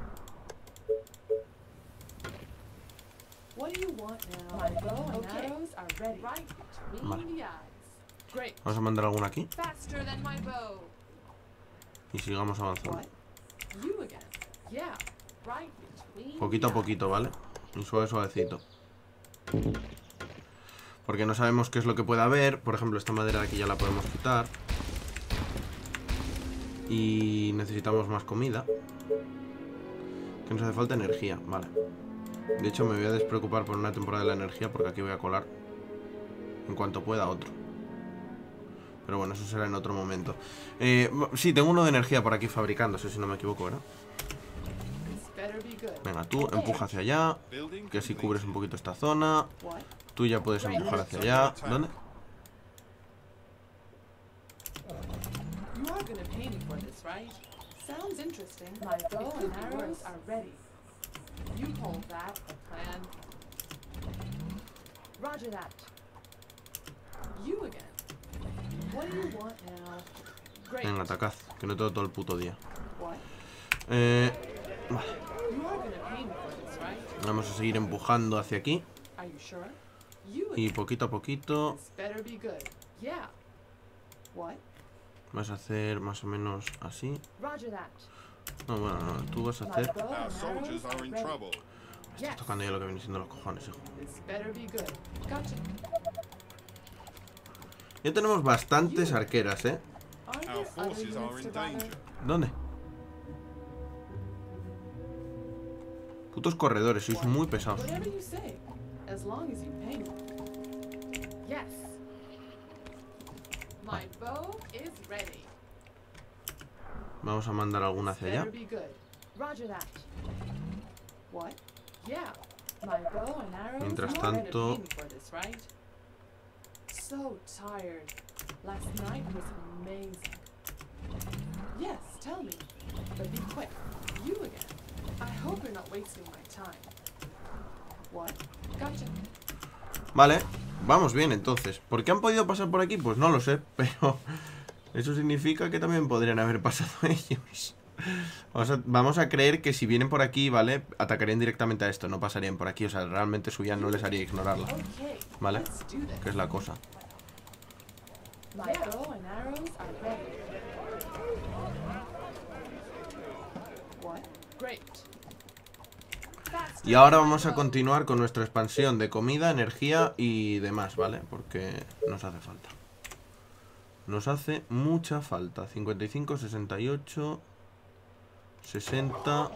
What do you want now? My bow and arrows are ready. Right between Vale. the eyes. Great. Vamos a mandar alguna aquí Faster than my bow. y sigamos avanzando. What? You again. Yeah. Right between Poquito a the poquito, ¿vale? Y suave, suavecito. Porque no sabemos qué es lo que puede haber. Por ejemplo, esta madera de aquí ya la podemos quitar. Y necesitamos más comida. Que nos hace falta energía, vale. De hecho, me voy a despreocupar por una temporada de la energía, porque aquí voy a colar en cuanto pueda otro. Pero bueno, eso será en otro momento. Sí, tengo uno de energía por aquí fabricándose, si no me equivoco, ¿verdad? This better be good. Venga, tú empuja hacia allá, Building que así complete. cubres un poquito esta zona. What? Tú ya puedes empujar hacia allá. ¿Dónde? You are gonna pay me for this, right? Sounds interesting. My bow and arrows are ready. You call that a plan? Roger that. You again. What do you want now? Great. Venga, atacad, que no tengo todo el puto día. What? Vale, You are gonna pay me for this, right? vamos a seguir empujando hacia aquí. Are you sure? You Y again. poquito a poquito This better be good. Yeah. What? vas a hacer más o menos así. Roger that. No, bueno, no, tú vas a My hacer... bow Our and soldiers arrows are are in ready. trouble. Yes. Tocando ya lo que viene siendo los cojones, hijo. This better be good. Gotcha. Ya tenemos bastantes arqueras, ¿eh? Are Our there other forces are units in to bother? danger. ¿Dónde? Putos corredores, sois muy pesados. Whatever you say, as long as you pay me. Yes. My bow is ready. Vamos a mandar alguna hacia allá. Better be good. Roger that. What? Yeah. My bow and arrows. Mientras You are gonna tanto- pay me for this, right? So tired. Last night was amazing. Yes, tell me. But be quick. You again. I hope you're not wasting my time. What? Gotcha. Vale, vamos bien entonces. ¿Por qué han podido pasar por aquí? Pues no lo sé, pero eso significa que también podrían haber pasado ellos. Vamos a creer que si vienen por aquí, ¿vale? Atacarían directamente a esto, no pasarían por aquí. O sea, realmente su guía no les haría ignorarla, Okay. ¿vale? Let's do this. Que es la cosa. My bow and arrows are ready. What? Great. Faster Y ahora than my vamos a bow. continuar con nuestra expansión de comida, energía y demás, ¿vale? Porque nos hace falta. Nos hace mucha falta. 55, 68, 60,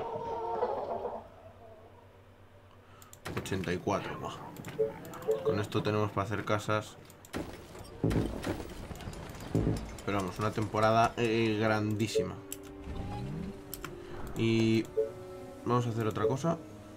84. Buah. Con esto tenemos para hacer casas. Pero vamos, una temporada grandísima. Y vamos a hacer otra cosa,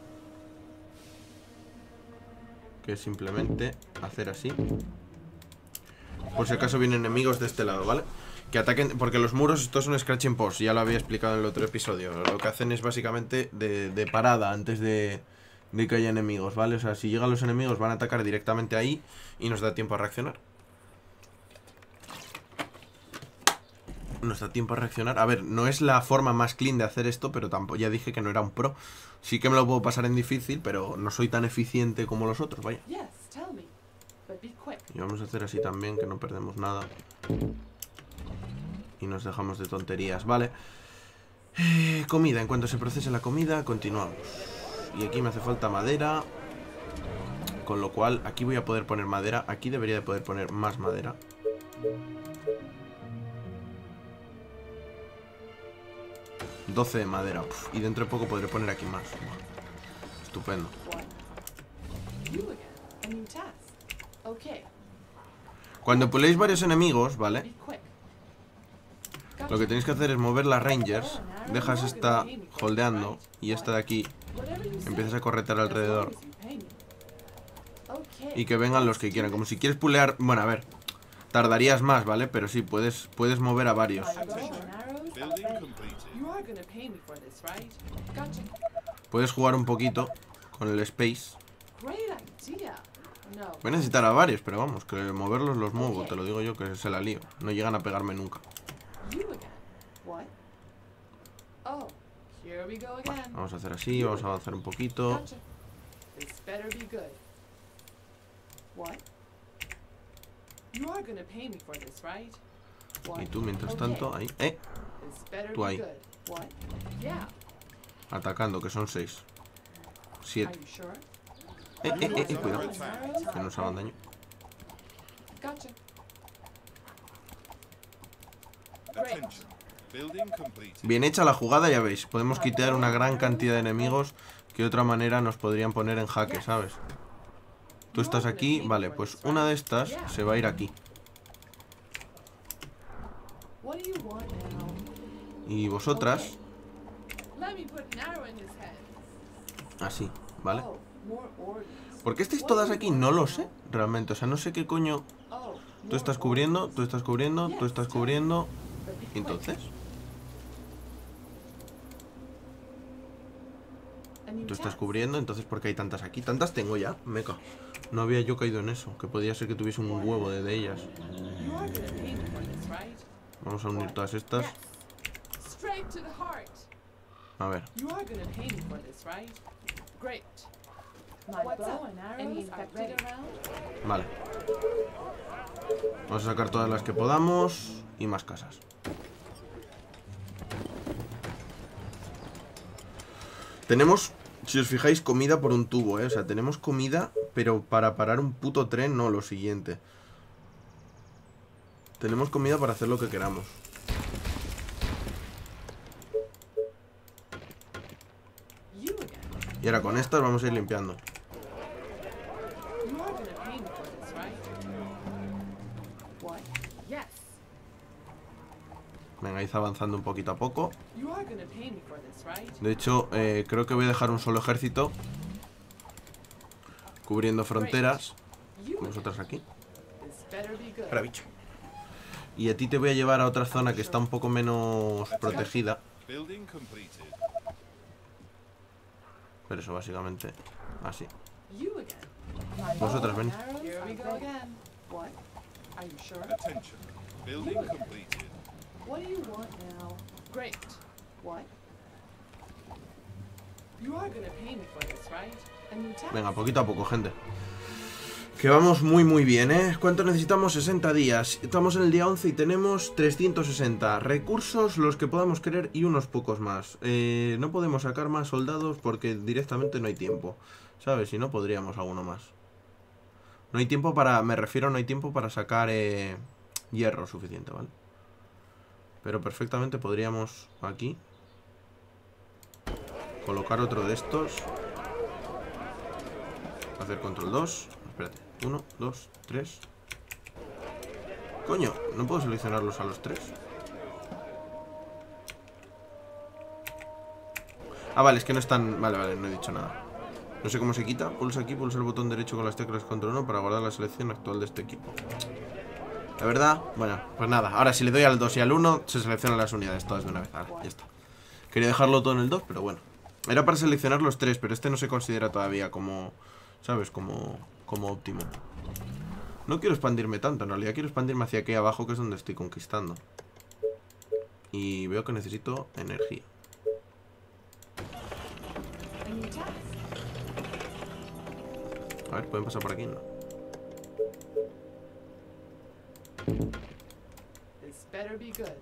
que es simplemente hacer así. Por si acaso vienen enemigos de este lado, ¿vale? Que ataquen, porque los muros, estos son scratch and post. Ya lo había explicado en el otro episodio. Lo que hacen es básicamente de parada antes de que haya enemigos, ¿vale? O sea, si llegan los enemigos van a atacar directamente ahí y nos da tiempo a reaccionar. Nos da tiempo a reaccionar. A ver, no es la forma más clean de hacer esto, pero tampoco, ya dije que no era un pro. Sí que me lo puedo pasar en difícil, pero no soy tan eficiente como los otros, vaya. Yes, tell me. But be quick. Y vamos a hacer así también, que no perdemos nada. Y nos dejamos de tonterías, vale. Comida, en cuanto se procese la comida, continuamos. Y aquí me hace falta madera. Con lo cual, aquí voy a poder poner madera. Aquí debería de poder poner más madera. $12 de madera. Uf, y dentro de poco podré poner aquí más. Estupendo. What? You again. A new task. Okay. Cuando puléis varios enemigos, ¿vale? Be quick. Lo que tenéis que hacer es mover las Rangers. Dejas esta holdeando y esta de aquí. Whatever you say, Empiezas a corretear as long alrededor. as you pay me. Okay. Y que vengan los que quieran. Como si quieres pulear... Bueno, a ver. Tardarías más, ¿vale? Pero sí, puedes mover a varios. My bow and arrows are Building ready. completed. You are gonna pay me for this, right? Gotcha. Puedes jugar un poquito con el Space. Great idea. No. Voy a necesitar a varios, pero vamos, que moverlos los muevo. Te lo digo yo, que se la lío. No llegan a pegarme nunca. You again. What? Oh, here we go again. Vamos a hacer así, vamos a avanzar un poquito. Gotcha. This better be good. What? You are gonna pay me for this, right? What? Y tú, mientras Okay. tanto, ahí. This better tú be ahí. good. What? Yeah. Atacando, que son 6. Are 7. you sure? Cuidado. Que nos hagan daño. Gotcha. Attention. Building completed. Bien hecha la jugada, ya veis. Podemos quitar una gran cantidad de enemigos que de otra manera nos podrían poner en jaque, ¿sabes? Tú estás aquí, vale, pues una de estas se va a ir aquí. What do you want now? Y vosotras, Let me put an arrow in his head. así, ¿vale? Oh, more orders. ¿Por qué estáis todas aquí? No lo sé, realmente. O sea, no sé qué coño. Oh, Tú estás cubriendo, tú estás cubriendo, tú estás cubriendo. but be ¿Y quick. entonces? A new Tú estás task. cubriendo, entonces ¿por qué hay tantas aquí? Tantas tengo ya, meca. No había yo caído en eso, que podía ser que tuviese un huevo de ellas. You are gonna pay me for this, right? Vamos a unir todas estas. Yes. Straight to the heart. A ver, You are gonna pay me for this, right? Great. My bow and arrows are ready. vale. Vamos a sacar todas las que podamos y más casas. Tenemos, si os fijáis, comida por un tubo, ¿eh? O sea, tenemos comida, pero para parar un puto tren, no, lo siguiente. Tenemos comida para hacer lo que queramos. You again. Y ahora con estas vamos a ir limpiando. You are gonna pay me for this, right? What? Yes. Venga, id avanzando un poquito a poco. You are gonna pay me for this, right? De hecho, creo que voy a dejar un solo ejército cubriendo fronteras. You Con again. vosotras aquí. This better be good. Espera, bicho. Y a ti te voy a llevar a otra zona que está un poco menos protegida. Building completed. Pero eso básicamente así. You again. My Vosotras, bow and ven. arrows Here we go again. What? Are you sure? Attention. Building completed. What do you want now? Great. What? You are gonna pay me for this, right? A new task. Venga, poquito a poco, gente. Que vamos muy bien, ¿eh? ¿Cuánto necesitamos? 60 días. Estamos en el día 11 y tenemos 360 recursos, los que podamos querer y unos pocos más. No podemos sacar más soldados porque directamente no hay tiempo, ¿sabes? Si no, podríamos alguno más. No hay tiempo para... Me refiero, no hay tiempo para sacar hierro suficiente, ¿vale? Pero perfectamente podríamos aquí colocar otro de estos. Hacer control 2. Espérate. 1, 2, 3. Coño, ¿no puedo seleccionarlos a los 3? Ah, vale, es que no están... Vale, no he dicho nada. No sé cómo se quita. Pulsa aquí, pulsa el botón derecho con las teclas control 1 para guardar la selección actual de este equipo. La verdad, bueno, pues nada. Ahora si le doy al 2 y al 1, se seleccionan las unidades todas de una vez. Vale, ya está. Quería dejarlo todo en el 2, pero bueno. Era para seleccionar los 3, pero este no se considera todavía como... ¿Sabes? Como óptimo. No quiero expandirme tanto, en realidad quiero expandirme hacia aquí abajo, que es donde estoy conquistando. Y veo que necesito energía. A new task. A ver, ¿pueden pasar por aquí? No. This better be good.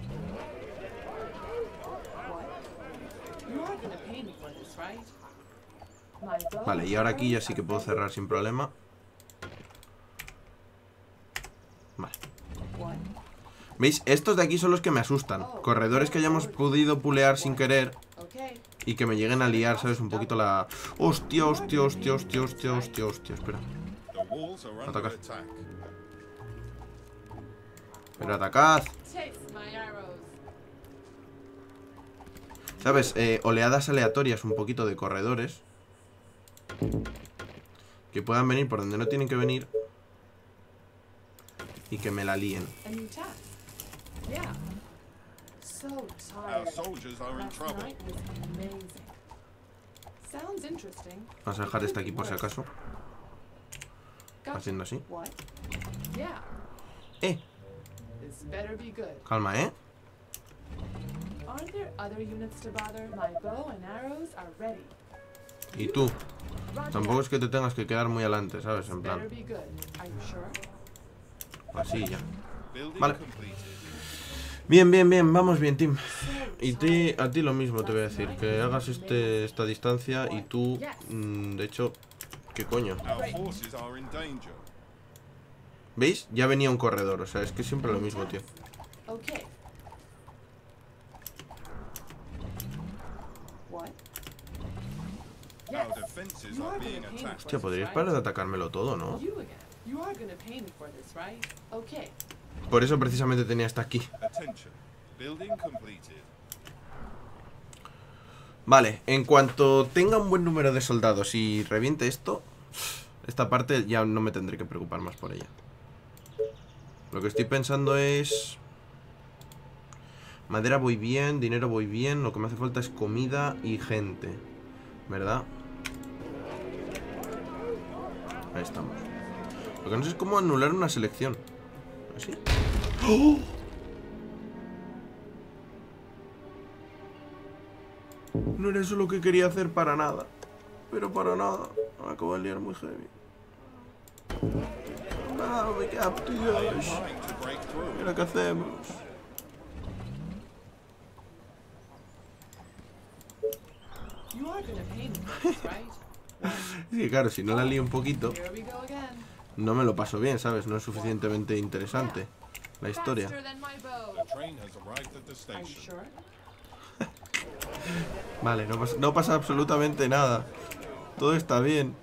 What? You are gonna pay me for this, right? My bow Vale, y ahora aquí ya sí que puedo cerrar sin problema. Vale. What? ¿Veis? Estos de aquí son los que me asustan. Corredores que hayamos podido pulear sin querer Okay. y que me lleguen a liar, ¿sabes? Un poquito la... ¡Hostia! Espera. The walls are under Atacar. attack. Pero atacad. Taste my arrows. ¿Sabes? Oleadas aleatorias, un poquito de corredores que puedan venir por donde no tienen que venir y que me la líen. A new task. Yeah. So Our tired. soldiers are in Last trouble. night was amazing. Sounds interesting. Vamos a dejar este aquí por si acaso. Gotcha. Haciendo así. What? Yeah. This better be good. Calma, Aren't there other units to bother? My bow and arrows are ready. Y tú, Roger tampoco that. es que te tengas que quedar muy adelante, ¿sabes? En Better plan, be good. Are you sure? así ya. Building Vale. completed. Bien, bien, bien, vamos bien, Tim. So Y tired. a ti lo mismo te voy a decir, que hagas esta distancia y tú, de hecho, ¿qué coño? Our forces are in danger. ¿Veis? Ya venía un corredor, o sea, es que siempre lo mismo, tío. Okay. What? Yes. Our defenses You are are being gonna pay me attacked. for Hostia, this, podrías right? parar de atacármelo todo, ¿no? You again. You are gonna pay me for this, right? Okay. Por eso precisamente tenía hasta aquí. Attention. Building completed. Vale, en cuanto tenga un buen número de soldados y reviente esto, esta parte ya no me tendré que preocupar más por ella. Lo que estoy pensando es... Madera voy bien, dinero voy bien, lo que me hace falta es comida y gente, ¿verdad? Ahí estamos. Lo que no sé es cómo anular una selección. ¿Así? ¡Oh! No era eso lo que quería hacer para nada. Pero para nada. Me acabo de liar muy heavy. Ah, me capto, They Dios. are trying to break through. Mira qué hacemos. You are gonna pay me for this, right? Es que claro, si no la lío un poquito, Here we go again. no me lo paso bien, ¿sabes? No es suficientemente interesante la historia. Faster than my bow. The train has arrived at the Are you station. sure? Vale, no pasa absolutamente nada. Todo está bien.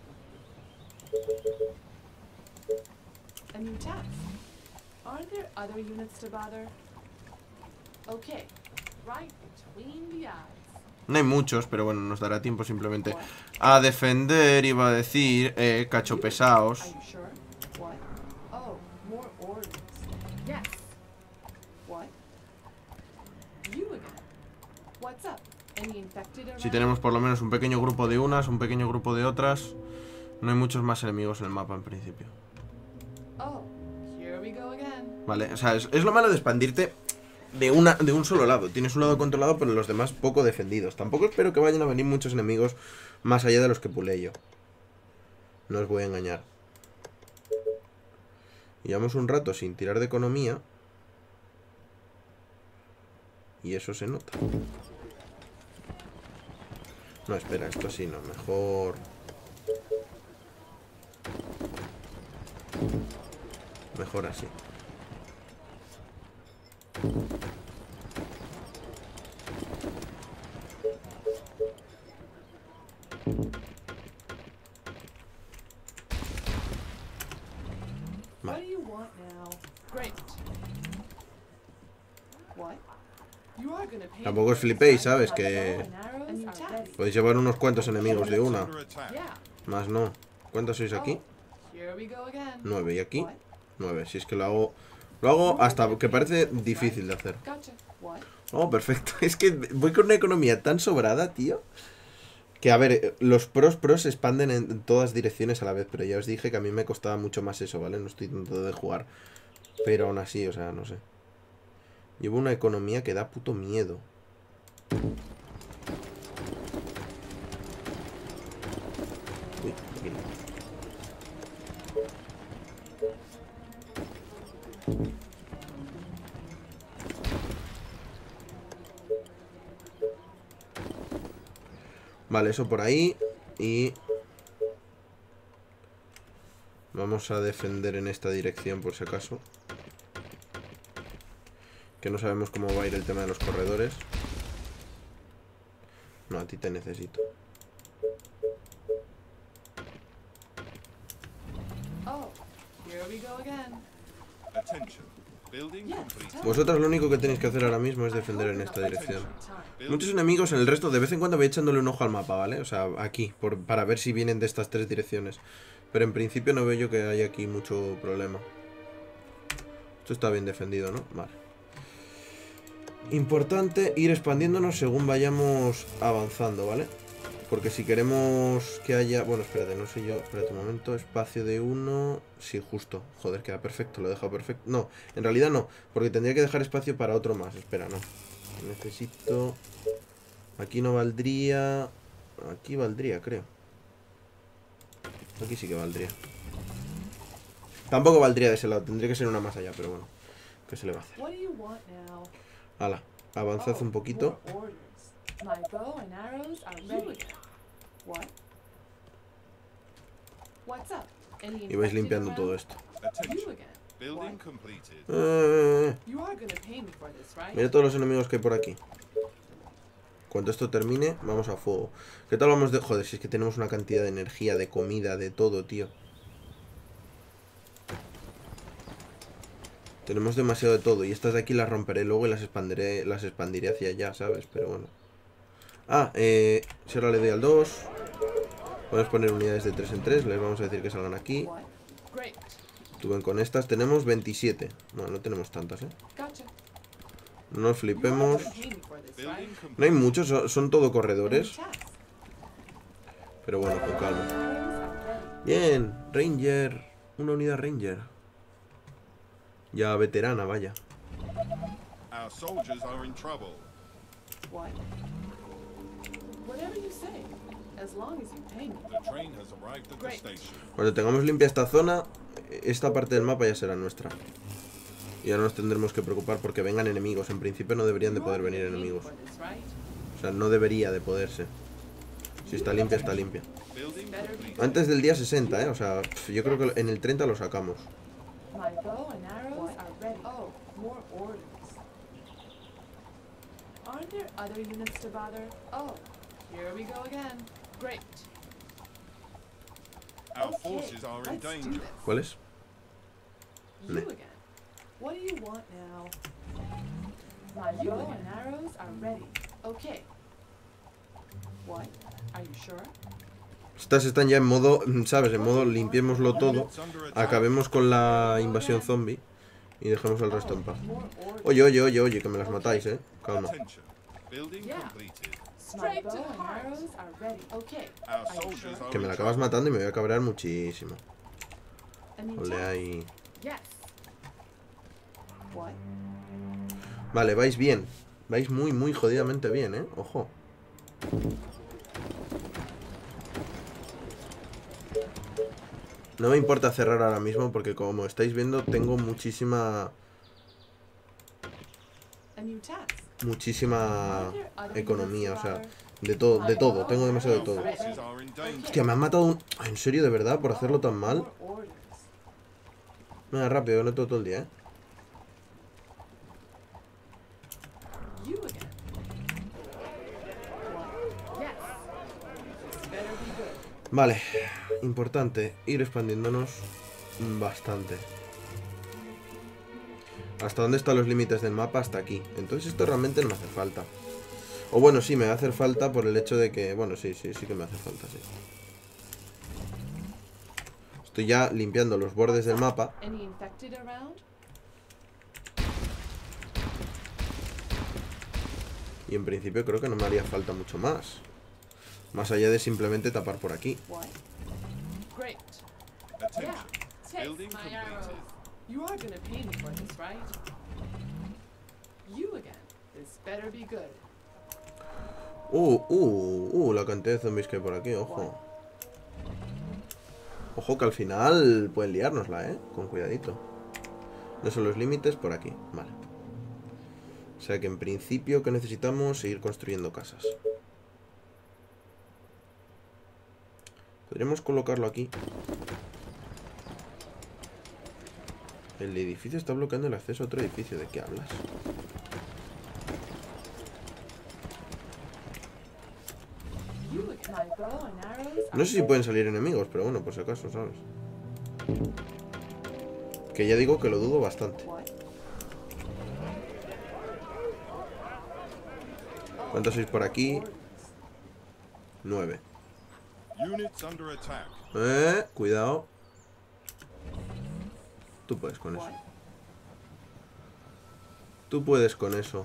A new task. Aren't there other units to bother? Okay. Right between the eyes. No hay muchos, pero bueno, nos dará tiempo simplemente a defender, iba a decir, cacho pesados. Are you sure? What? Oh, more orders. Yes. What? You again. What's up? Any infected around? Si tenemos por lo menos un pequeño grupo de unas, un pequeño grupo de otras, no hay muchos más enemigos en el mapa en principio. Oh, here we go again. Vale, o sea, es lo malo de expandirte de un solo lado. Tienes un lado controlado, pero los demás poco defendidos. Tampoco espero que vayan a venir muchos enemigos más allá de los que pulé yo. No os voy a engañar. Llevamos un rato sin tirar de economía. Y eso se nota. No, espera, esto sí, no. Mejor... Mejor así. What do you want now? Great. What? You are gonna pay Tampoco me os for this, flipéis, right? ¿sabes? My Que bow and arrows are ready. podéis llevar unos cuantos enemigos de una. Under attack. Yeah. Más no. ¿Cuántos sois aquí? Oh, here we go again. 9. ¿Y aquí? What? 9. Si es que lo hago hasta que parece difícil de hacer. Gotcha. What? Oh, perfecto. Es que voy con una economía tan sobrada, tío. Que a ver, los pros se expanden en todas direcciones a la vez. Pero ya os dije que a mí me costaba mucho más eso, ¿vale? No estoy tratando de jugar. Pero aún así, o sea, no sé. Llevo una economía que da puto miedo. Uy, aquí no. Vale, eso por ahí. Y... vamos a defender en esta dirección por si acaso. Que no sabemos cómo va a ir el tema de los corredores. No, a ti te necesito. Oh, here we go again. Attention. Building Yes, completed. tell me. Vosotras lo único que tenéis que hacer ahora mismo es I defender hope en you're esta not wasting dirección. your time. Muchos enemigos en el resto, de vez en cuando voy echándole un ojo al mapa, ¿vale? O sea, aquí, para ver si vienen de estas tres direcciones. Pero en principio no veo yo que haya aquí mucho problema. Esto está bien defendido, ¿no? Vale. Importante ir expandiéndonos según vayamos avanzando, ¿vale? Porque si queremos que haya... Bueno, espérate, no sé yo. Espérate un momento. Espacio de 1... Sí, justo. Joder, queda perfecto. Lo he dejado perfecto. No, en realidad no. Porque tendría que dejar espacio para otro más. Espera, no. Necesito... Aquí no valdría... Aquí valdría, creo. Aquí sí que valdría. Tampoco valdría de ese lado. Tendría que ser una más allá, pero bueno. ¿Qué se le va a hacer? What do you want now? Hala. Avanzad Oh, un poquito. more orders. My bow and arrows are ready. What? What's up? Any Y vais infected limpiando around? todo esto. You Attention. again. Building completed. You are gonna pay me for this, right? Mira todos los enemigos que hay por aquí. Cuando esto termine, vamos a fuego. ¿Qué tal vamos de...? Joder, si es que tenemos una cantidad de energía, de comida, de todo, tío. Tenemos demasiado de todo. Y estas de aquí las romperé luego y las expandiré hacia allá, ¿sabes? Pero bueno. Ah, si ahora le doy al 2. Podemos poner unidades de 3 en 3. Les vamos a decir que salgan aquí. What? Great. Tú ven con estas. Tenemos 27. No, no tenemos tantas, ¿eh? Gotcha. No nos You are flipemos. gonna pay me for this, Building right? complete. No hay muchos, son todo Any corredores. tasks? Pero bueno, con calma. Arrows are ready. Bien, Ranger. Una unidad Ranger. Ya veterana, vaya. Our soldiers are in trouble. What? Whatever you say, as long as you pay me. The train has arrived at the Great. station. Cuando tengamos limpia esta zona, esta parte del mapa ya será nuestra. Y ya no nos tendremos que preocupar porque vengan enemigos. En principio no deberían de You poder are venir gonna pay me enemigos. for this, right? O sea, no debería de poderse. Si está limpia, está limpia. Building complete. Antes del día 60, ¿eh? O sea, yo creo que en el 30 lo sacamos. My bow and arrows are ready. Oh, more orders. Aren't there other units to bother? Oh, here we go again. Great. Our Okay, forces are in let's do danger. this. ¿Cuál es? You Ne. again. What do you want now? My bow and arrows are ready. Okay. What? Are you sure? Estas están ya en modo, ¿sabes? En modo limpiémoslo todo. It's under attack. Acabemos con la invasión zombie. Y dejemos el resto en paz. More orders. Oye, oye, oye, oye, que me las matáis, Calma. Attention. Building Yeah. completed. My bow and arrows are ready. Okay. Our Are you soldiers sure? are Que me in la acabas trouble. matando y me voy a cabrear muchísimo. Any Ole tasks? ahí. Yes. What? Vale, vais bien. Vais muy, muy jodidamente bien, Ojo. No me importa cerrar ahora mismo porque como estáis viendo tengo muchísima... A new task. Muchísima Are there other economía, o units to sea, bother? de todo, tengo demasiado de Our todo. forces are in danger. Hostia, me han matado un... ¿En serio, de verdad? ¿Por hacerlo tan mal? More orders. Venga, rápido, no todo el día, You again. What? Yes. This better be good. Vale, importante, ir expandiéndonos bastante. ¿Hasta dónde están los límites del mapa? Hasta aquí. Entonces esto realmente no me hace falta. O bueno, sí, me va a hacer falta por el hecho de que... Bueno, sí que me hace falta, sí. Estoy ya limpiando los bordes del mapa. Any infected around? Y en principio creo que no me haría falta mucho más. Más allá de simplemente tapar por aquí. What? Great. Attention. Take Building my arrows. completed. You are gonna pay me for this, right? You again. This better be good. La cantidad de zombies que hay por aquí, ojo. Ojo que al final pueden liárnosla, con cuidadito. No son los límites por aquí, vale. O sea que en principio que necesitamos seguir construyendo casas. Podríamos colocarlo aquí. El edificio está bloqueando el acceso a otro edificio. ¿De qué hablas? You again. My bow and arrows are No sé si pueden salir enemigos, pero bueno, por si acaso, ¿sabes? Que ya digo que lo dudo bastante. What? ¿Cuántos sois por aquí? Orders. 9. Units under attack. Cuidado. Tú puedes con eso. What? Tú puedes con eso.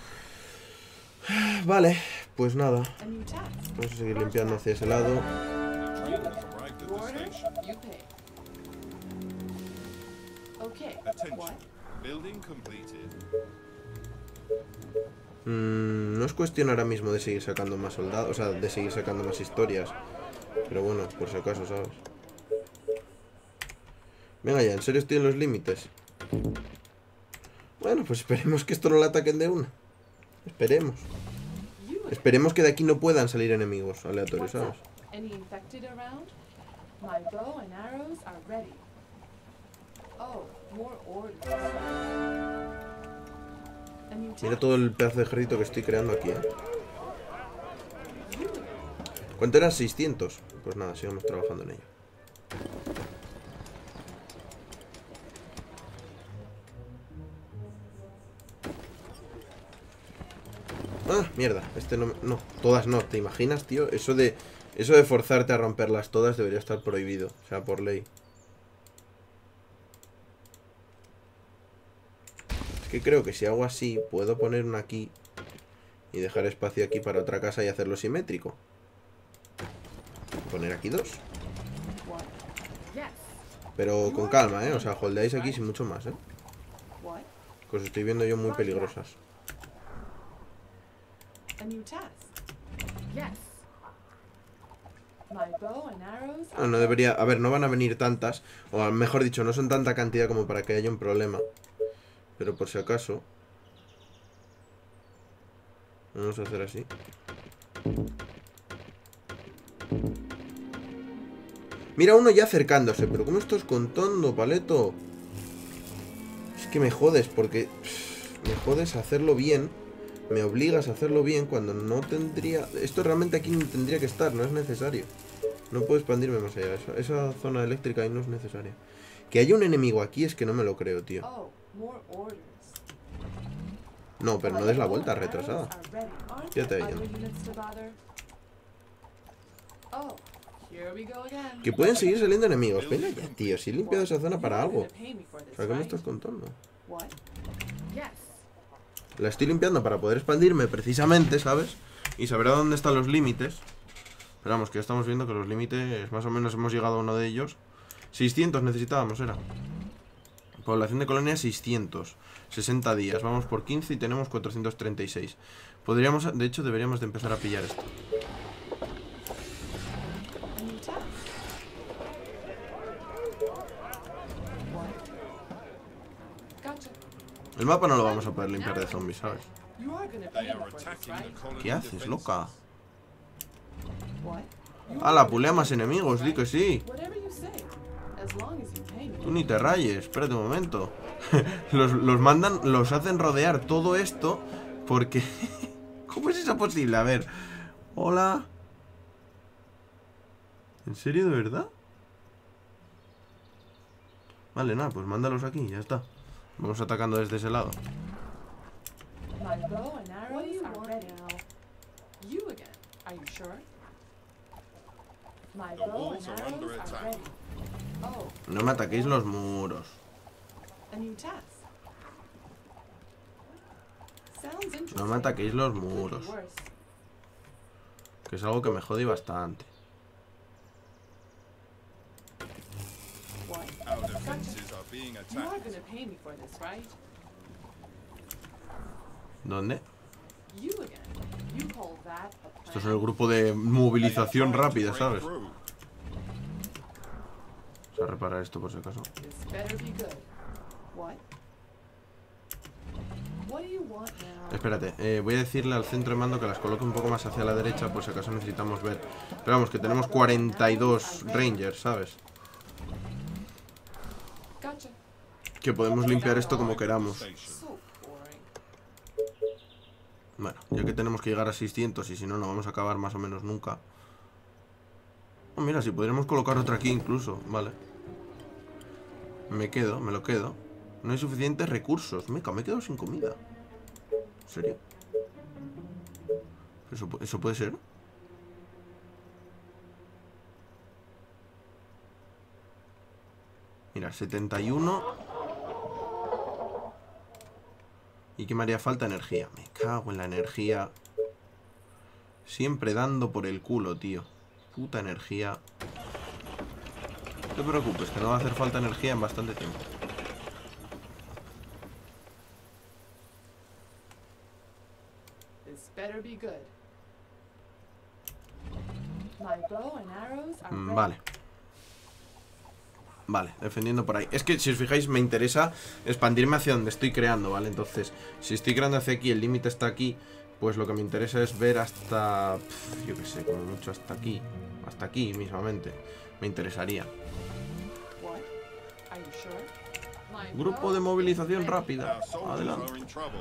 Vale, pues nada. A new task. Vamos a seguir limpiando hacia ese lado. The train has arrived at the Order, station. you pay. Okay. Attention. What? Building completed. No es cuestión ahora mismo de seguir sacando más soldados, o sea, de seguir sacando más historias. Pero bueno, por si acaso, ¿sabes? Venga ya, ¿en serio estoy en los límites? Bueno, pues esperemos que esto no lo ataquen de una. Esperemos. You again. Esperemos que de aquí no puedan salir enemigos aleatorios, What's ¿sabes? up? Any infected around? My bow and arrows are ready. Oh, more orders. A new Mira task. todo el pedazo de ejército que estoy creando aquí, ¿eh? You again. ¿Cuánto eran? 600. Pues nada, sigamos trabajando en ello. Ah, mierda, este no, no, todas no, ¿te imaginas, tío? Eso de forzarte a romperlas todas debería estar prohibido, o sea, por ley. Es que creo que si hago así, puedo poner una aquí y dejar espacio aquí para otra casa y hacerlo simétrico. Poner aquí 2. What? Yes. Pero con calma, o sea, holdeáis aquí sin mucho más, What? que os estoy viendo yo muy peligrosas. A new task. Yes. My bow and arrows No, no debería... A ver, no van a venir tantas. O mejor dicho, no son tanta cantidad como para que haya un problema. Pero por si acaso... Vamos a hacer así. Mira uno ya acercándose. Pero ¿cómo estás contando, paleto? Es que me jodes porque... me jodes hacerlo bien. Me obligas a hacerlo bien cuando no tendría... Esto realmente aquí no tendría que estar, no es necesario. No puedo expandirme más allá. Esa zona eléctrica ahí no es necesaria. Que haya un enemigo aquí es que no me lo creo, tío. Oh, more orders. No, pero no My des la bow vuelta, and retrasada. arrows are ready. Aren't Fíjate there ahí, other units to bother? Oh, here we go again. Que pueden seguir saliendo enemigos. Venga ya, tío. Si he limpiado esa zona para You're algo. gonna pay me for this, O sea, ¿qué me right? estás contando? What? Yes. La estoy limpiando para poder expandirme precisamente, ¿sabes? Y saber a dónde están los límites. Pero vamos, que ya estamos viendo que los límites, más o menos hemos llegado a uno de ellos. 600 necesitábamos, era. Población de colonia 600. 60 días. Vamos por 15 y tenemos 436. Podríamos, de hecho, deberíamos de empezar a pillar esto. A new task. What? Gotcha. El mapa no lo vamos a poder limpiar de zombies, ¿sabes? You are gonna They pay are me for this, attacking right? the colony ¿Qué haces, defenses. loca? What? ¡Hala, pulea más enemigos! Di que sí. Whatever you say. As long as you pay me. Tú ni te rayes, espérate un momento. los mandan, los hacen rodear todo esto porque... ¿Cómo es eso posible? A ver. Hola. ¿En serio, de verdad? Vale, nada, pues mándalos aquí, ya está. Vamos atacando desde ese lado. My bow and arrows are ready now. You again. Are you sure? My The bow walls and are under arrows are attack. ready. Oh, No me ataquéis los muros. a new task. Sounds interesting. No me ataquéis los Could be muros. worse. Que es algo que me jode bastante. What? Our defenses are being You are attacked. gonna pay me for this, right? ¿Dónde? You again. You call that a plan? Esto es el grupo de movilización rápida, ¿sabes? Through. Vamos a reparar esto por si acaso. This better be good. What? What do you want now? Espérate, voy a decirle al centro de mando que las coloque un poco más hacia la derecha por si acaso necesitamos ver. Pero vamos, que tenemos 42 Rangers, ¿sabes? Gotcha. Que podemos limpiar esto como queramos. Station. So boring. Bueno, ya que tenemos que llegar a 600 y si no, no vamos a acabar más o menos nunca. Oh, mira, si podríamos colocar otra aquí incluso, vale. Me lo quedo. No hay suficientes recursos. Meca, me he quedado sin comida. ¿En serio? Eso puede ser. Mira, 71. ¿Y qué me haría falta? Energía. Me cago en la energía. Siempre dando por el culo, tío. Puta energía. No te preocupes, que no va a hacer falta energía en bastante tiempo. This better be good. My bow and arrows are ready. Vale. Vale, defendiendo por ahí. Es que si os fijáis me interesa expandirme hacia donde estoy creando, ¿vale? Entonces, si estoy creando hacia aquí, el límite está aquí, pues lo que me interesa es ver hasta... yo qué sé, como mucho hasta aquí. Hasta aquí mismamente. Me interesaría. What? Are you sure? My Grupo bow de is movilización ready. rápida. Our soldiers Adelante. are in trouble.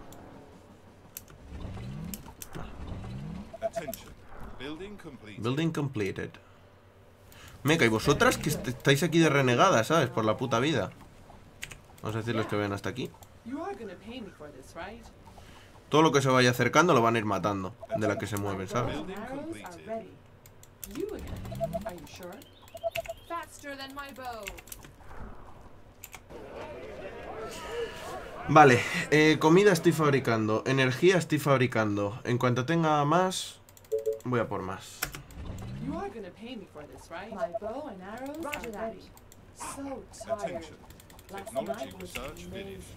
Attention. Building completed. Building completed. Meca, y vosotras que estáis aquí de renegadas, ¿sabes? Por la puta vida. Vamos a decirles que ven hasta aquí. You are gonna pay me for this, right? Todo lo que se vaya acercando lo van a ir matando. De la que se mueven, My ¿sabes? bow and arrows are ready. You again. Are you sure? Faster than my bow. Vale, comida estoy fabricando. Energía estoy fabricando. En cuanto tenga más, voy a por más. You are gonna pay me for this, right? My bow and arrows are ready. So tired. Attention. Last Technology night was research finished.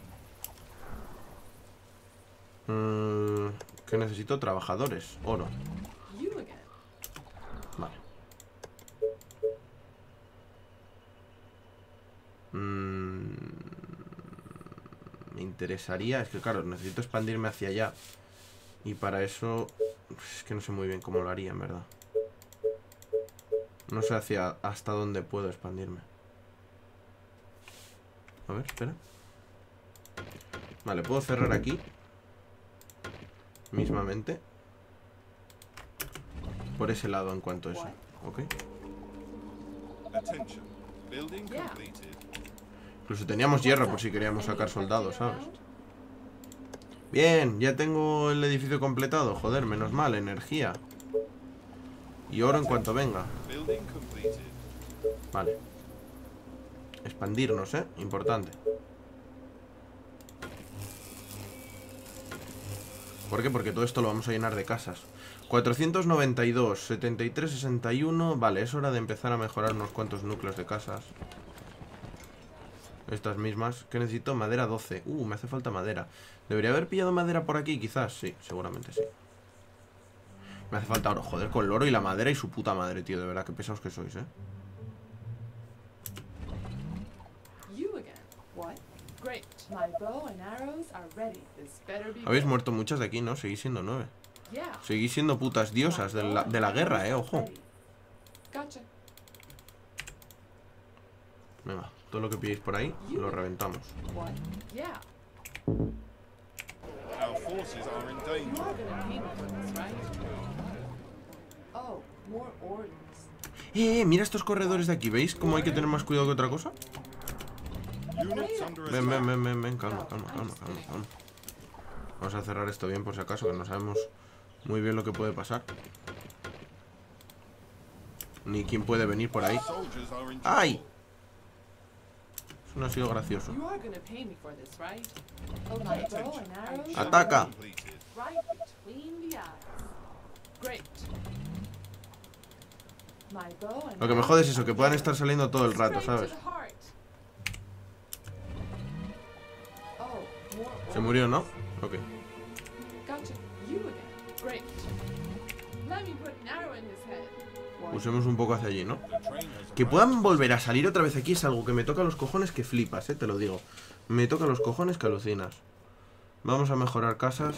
Mm, ¿qué necesito? Trabajadores. Oro. You again. Vale. Me interesaría... Es que claro, necesito expandirme hacia allá. Y para eso... Es que no sé muy bien cómo lo haría, en verdad. No sé hasta dónde puedo expandirme. A ver, espera. Vale, puedo cerrar aquí. Mismamente. Por ese lado en cuanto a eso. Ok. Attention. Building Yeah. completed. Incluso teníamos hierro por si queríamos sacar soldados, ¿sabes? Bien, ya tengo el edificio completado. Joder, menos mal, energía. Y oro en cuanto venga. Building completed. Vale. Expandirnos, importante. ¿Por qué? Porque todo esto lo vamos a llenar de casas. 492, 73, 61. Vale, es hora de empezar a mejorar unos cuantos núcleos de casas. Estas mismas. ¿Qué necesito? Madera 12. Me hace falta madera. ¿Debería haber pillado madera por aquí? Quizás, sí, seguramente sí. Me hace falta oro. Joder, con el oro y la madera y su puta madre, tío. De verdad, qué pesados que sois, You again. What? Great. My bow and arrows are ready. This better be Habéis good. muerto muchas de aquí, ¿no? Seguís siendo 9. Yeah. Seguís siendo putas diosas de la guerra, ojo. Gotcha. Venga, todo lo que pilléis por ahí, lo reventamos. What? Yeah. Our forces are in You danger. are gonna pay me for this, right? Oh, more orders. Mira estos corredores de aquí, ¿veis cómo hay que tener más cuidado que otra cosa? Units under Ven, attack. ven, calma. Vamos a cerrar esto bien por si acaso, que no sabemos muy bien lo que puede pasar. Ni quién puede venir por ahí. Soldiers are in trouble. ¡Ay! Eso no ha sido gracioso. You are gonna pay me for this, right? Oh, my bow and arrows are Ataca. Completed. right between the eyes. Great. My bow and Lo que me jode es eso, que puedan estar saliendo todo el rato, Straight ¿sabes? to the heart. Oh, more Se murió, ¿no? orders. Ok. Gotcha. You again. Great. Let me put an arrow in his head. What? Usemos un poco hacia allí, ¿no? The train has Que arrived. puedan volver a salir otra vez aquí es algo que me toca los cojones que flipas, te lo digo. Me toca los cojones que alucinas. Vamos a mejorar casas.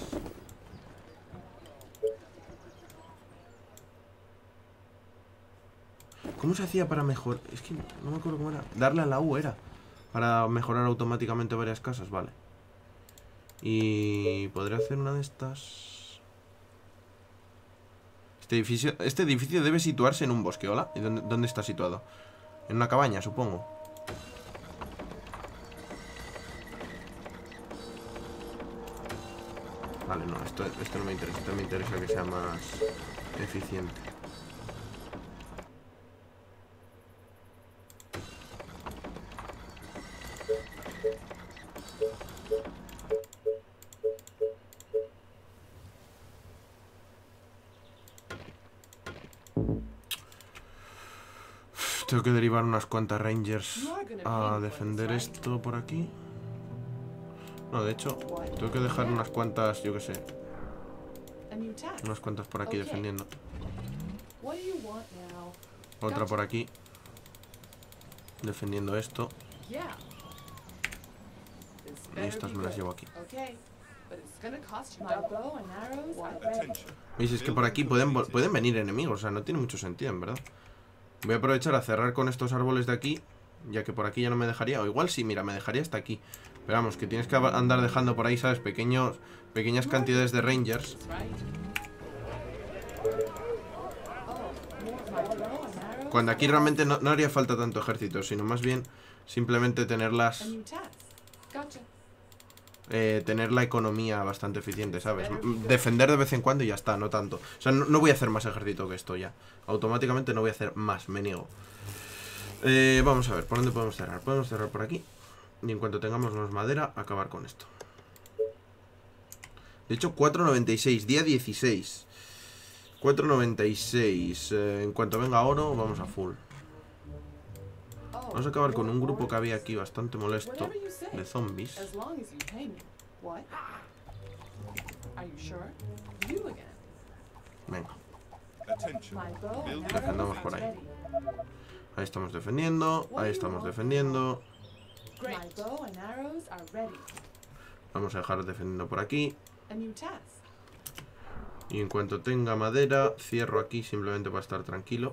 ¿Cómo se hacía para mejorar? Es que no me acuerdo cómo era. Darle a la U era. Para mejorar automáticamente varias casas, vale. Y podré hacer una de estas. Este edificio debe situarse en un bosque, ¿hola? ¿Y dónde está situado? En una cabaña, supongo. Vale, no, esto no me interesa. Esto me interesa que sea más eficiente. Tengo que derivar unas cuantas Rangers a defender esto por aquí. No, de hecho, tengo que dejar unas cuantas, yo qué sé, unas cuantas por aquí defendiendo. Otra por aquí defendiendo esto. Y estas me las llevo aquí. ¿Veis? Es que por aquí pueden venir enemigos. O sea, no tiene mucho sentido, en verdad. Voy a aprovechar a cerrar con estos árboles de aquí, ya que por aquí ya no me dejaría. O igual sí, mira, me dejaría hasta aquí. Pero vamos, que tienes que andar dejando por ahí, ¿sabes? Pequeñas cantidades de Rangers. Cuando aquí realmente no haría falta tanto ejército, sino más bien simplemente tenerlas... tener la economía bastante eficiente, ¿sabes? Defender de vez en cuando y ya está, no tanto. O sea, no voy a hacer más ejército que esto ya. Automáticamente no voy a hacer más, me niego. Vamos a ver, ¿por dónde podemos cerrar? Podemos cerrar por aquí. Y en cuanto tengamos más madera, acabar con esto. De hecho, 4.96, día 16. 4.96. En cuanto venga oro, vamos a full. Vamos a acabar con un grupo que había aquí bastante molesto de zombies. Venga. Defendamos por ahí. Ahí estamos defendiendo. Ahí estamos defendiendo. Vamos a dejar defendiendo por aquí. Y en cuanto tenga madera, cierro aquí simplemente para estar tranquilo.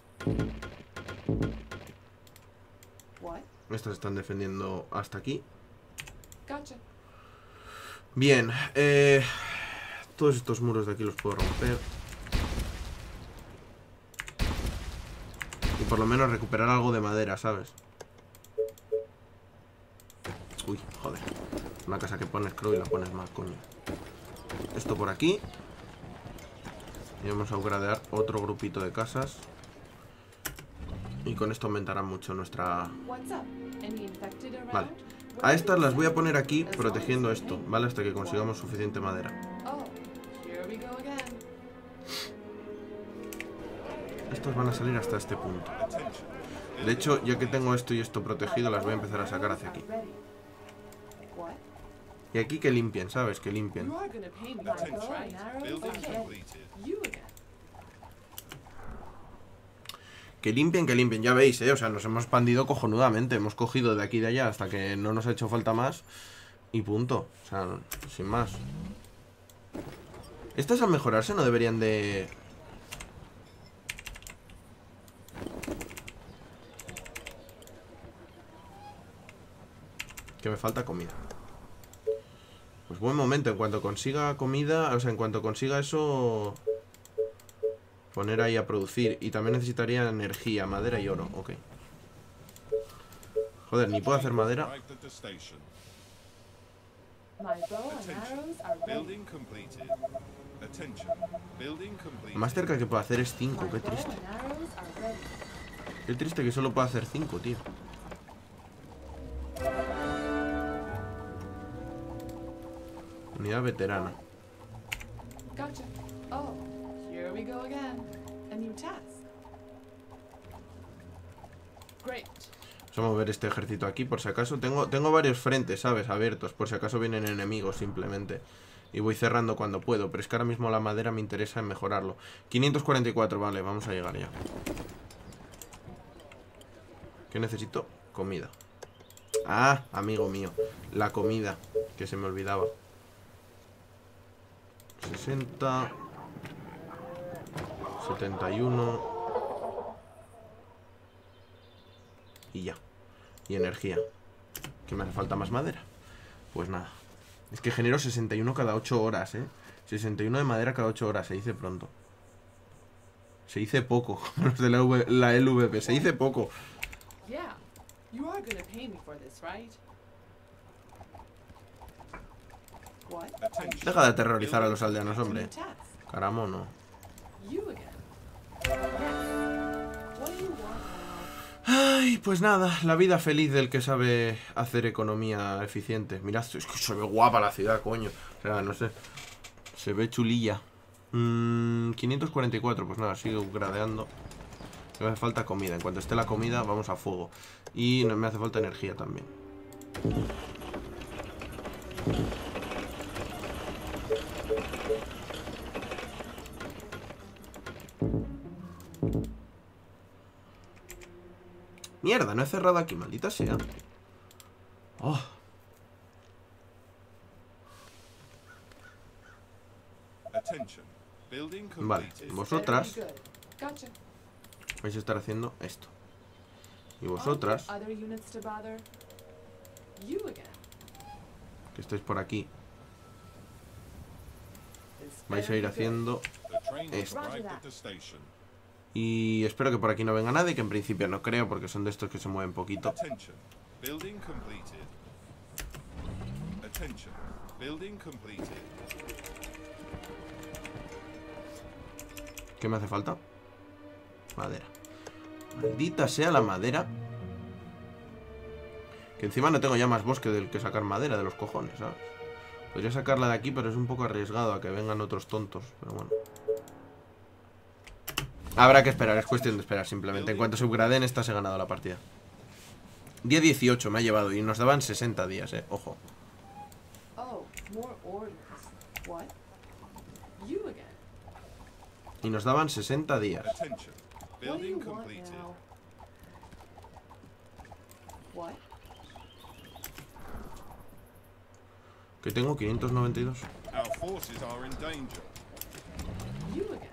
Estas están defendiendo hasta aquí. Bien, todos estos muros de aquí los puedo romper. Y por lo menos recuperar algo de madera, ¿sabes? Uy, joder. Una casa que pones Crow y la pones mal, coño. Esto por aquí. Y vamos a upgradear otro grupito de casas. Y con esto aumentará mucho nuestra... Vale. A estas las voy a poner aquí protegiendo esto, ¿vale? Hasta que consigamos suficiente madera. Estos van a salir hasta este punto. De hecho, ya que tengo esto y esto protegido, las voy a empezar a sacar hacia aquí. Y aquí que limpien, ¿sabes? Que limpien. Que limpien, ya veis, o sea, nos hemos expandido cojonudamente. Hemos cogido de aquí y de allá hasta que no nos ha hecho falta más. Y punto, o sea, sin más. Estas al mejorarse no deberían de... Que me falta comida. Pues buen momento, en cuanto consiga comida, o sea, en cuanto consiga eso... Poner ahí a producir. Y también necesitaría energía, madera y oro. Ok. Joder, ni puedo hacer madera. Más cerca que puedo hacer es 5. Qué triste. Qué triste que solo pueda hacer 5, tío. Unidad veterana. Vamos a mover este ejército aquí por si acaso. Tengo varios frentes, ¿sabes? Abiertos, por si acaso vienen enemigos simplemente. Y voy cerrando cuando puedo. Pero es que ahora mismo la madera me interesa en mejorarlo. 544, vale, vamos a llegar ya. ¿Qué necesito? Comida. Ah, amigo mío, la comida, que se me olvidaba. 60 71 y ya. Y energía. ¿Que me hace falta más madera? Pues nada. Es que genero 61 cada 8 horas, 61 de madera cada 8 horas. Se dice pronto. Se dice poco. Como los de la LVP. Se dice poco. What? Attention. Deja de aterrorizar a los aldeanos, New hombre. task. Caramono. You again. Yes. What do you want now? Ay, pues nada, la vida feliz del que sabe hacer economía eficiente. Mirad, es que se ve guapa la ciudad, coño. O sea, no sé. Se ve chulilla. 544, pues nada, sigo gradeando. Me hace falta comida. En cuanto esté la comida, vamos a fuego. Y me hace falta energía también. Mierda, no he cerrado aquí, maldita sea. Oh. Attention. Building Vale, completed. vosotras Better be good. Gotcha. vais a estar haciendo esto. Y Aren't vosotras, there other units to bother? You again. que estáis por aquí, This vais a better ir be good. haciendo. The train has Esto. arrived at the station. Y espero que por aquí no venga nadie, que en principio no creo, porque son de estos que se mueven poquito. Attention. Building completed. Attention. Building completed. ¿Qué me hace falta? Madera. Maldita sea la madera. Que encima no tengo ya más bosque del que sacar madera, de los cojones, ¿sabes? Podría sacarla de aquí, pero es un poco arriesgado a que vengan otros tontos. Pero bueno. Habrá que esperar, es cuestión de esperar simplemente. En cuanto se upgradeen, esta se ha ganado la partida. Día 18 me ha llevado y nos daban 60 días, ojo. Oh, more orders. What? You again. Y nos daban 60 días. Attention. What do you Building want completed. now? What? Que tengo 592. Our forces are in danger. You again.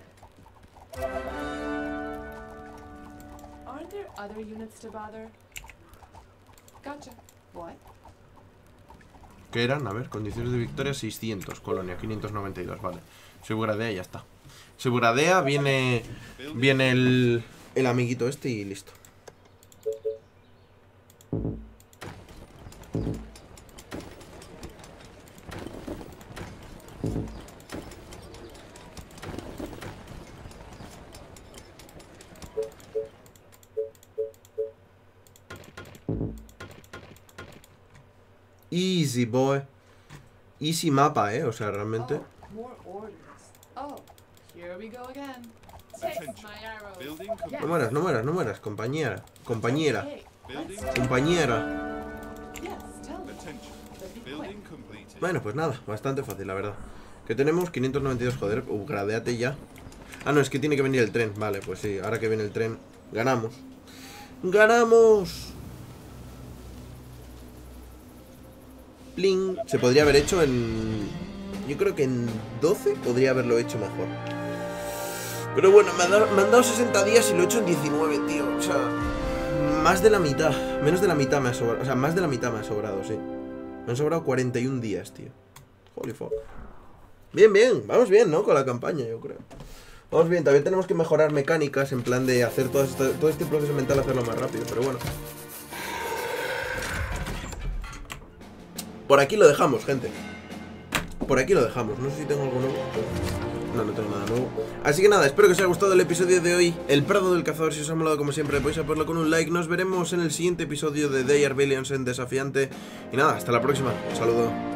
Aren't there other units to bother? Gotcha. What? Que eran, a ver, condiciones de victoria 600, colonia 592, vale. Se upgradea y ya está. Se upgradea, viene el amiguito este y listo. Easy, boy. Easy mapa, o sea, realmente. Oh, more orders. Oh, here we go again. Take Attention. my arrows. Building No completed. mueras, no mueras, no mueras, compañera. Compañera. Hey, Building. Compañera. yes, tell me. Attention. But be Building quick. completed. Bueno, pues nada, bastante fácil, la verdad. Que tenemos 592, joder, upgradeate ya. Ah, no, es que tiene que venir el tren. Vale, pues sí, ahora que viene el tren, ganamos. ¡Ganamos! Pling. Se podría haber hecho en... Yo creo que en 12 podría haberlo hecho mejor. Pero bueno, me han dado 60 días y lo he hecho en 19, tío. O sea, más de la mitad. Menos de la mitad me ha sobrado. O sea, más de la mitad me ha sobrado, sí. Me han sobrado 41 días, tío. Holy fuck. Bien, bien. Vamos bien, ¿no? Con la campaña, yo creo. Vamos bien. También tenemos que mejorar mecánicas en plan de hacer todo este proceso mental, hacerlo más rápido. Pero bueno. Por aquí lo dejamos, gente. Por aquí lo dejamos. No sé si tengo algo nuevo. No, no tengo nada nuevo. Así que nada, espero que os haya gustado el episodio de hoy. El Prado del Cazador. Si os ha molado, como siempre, podéis apoyarlo con un like. Nos veremos en el siguiente episodio de They Are Billions en Desafiante. Y nada, hasta la próxima. Un saludo.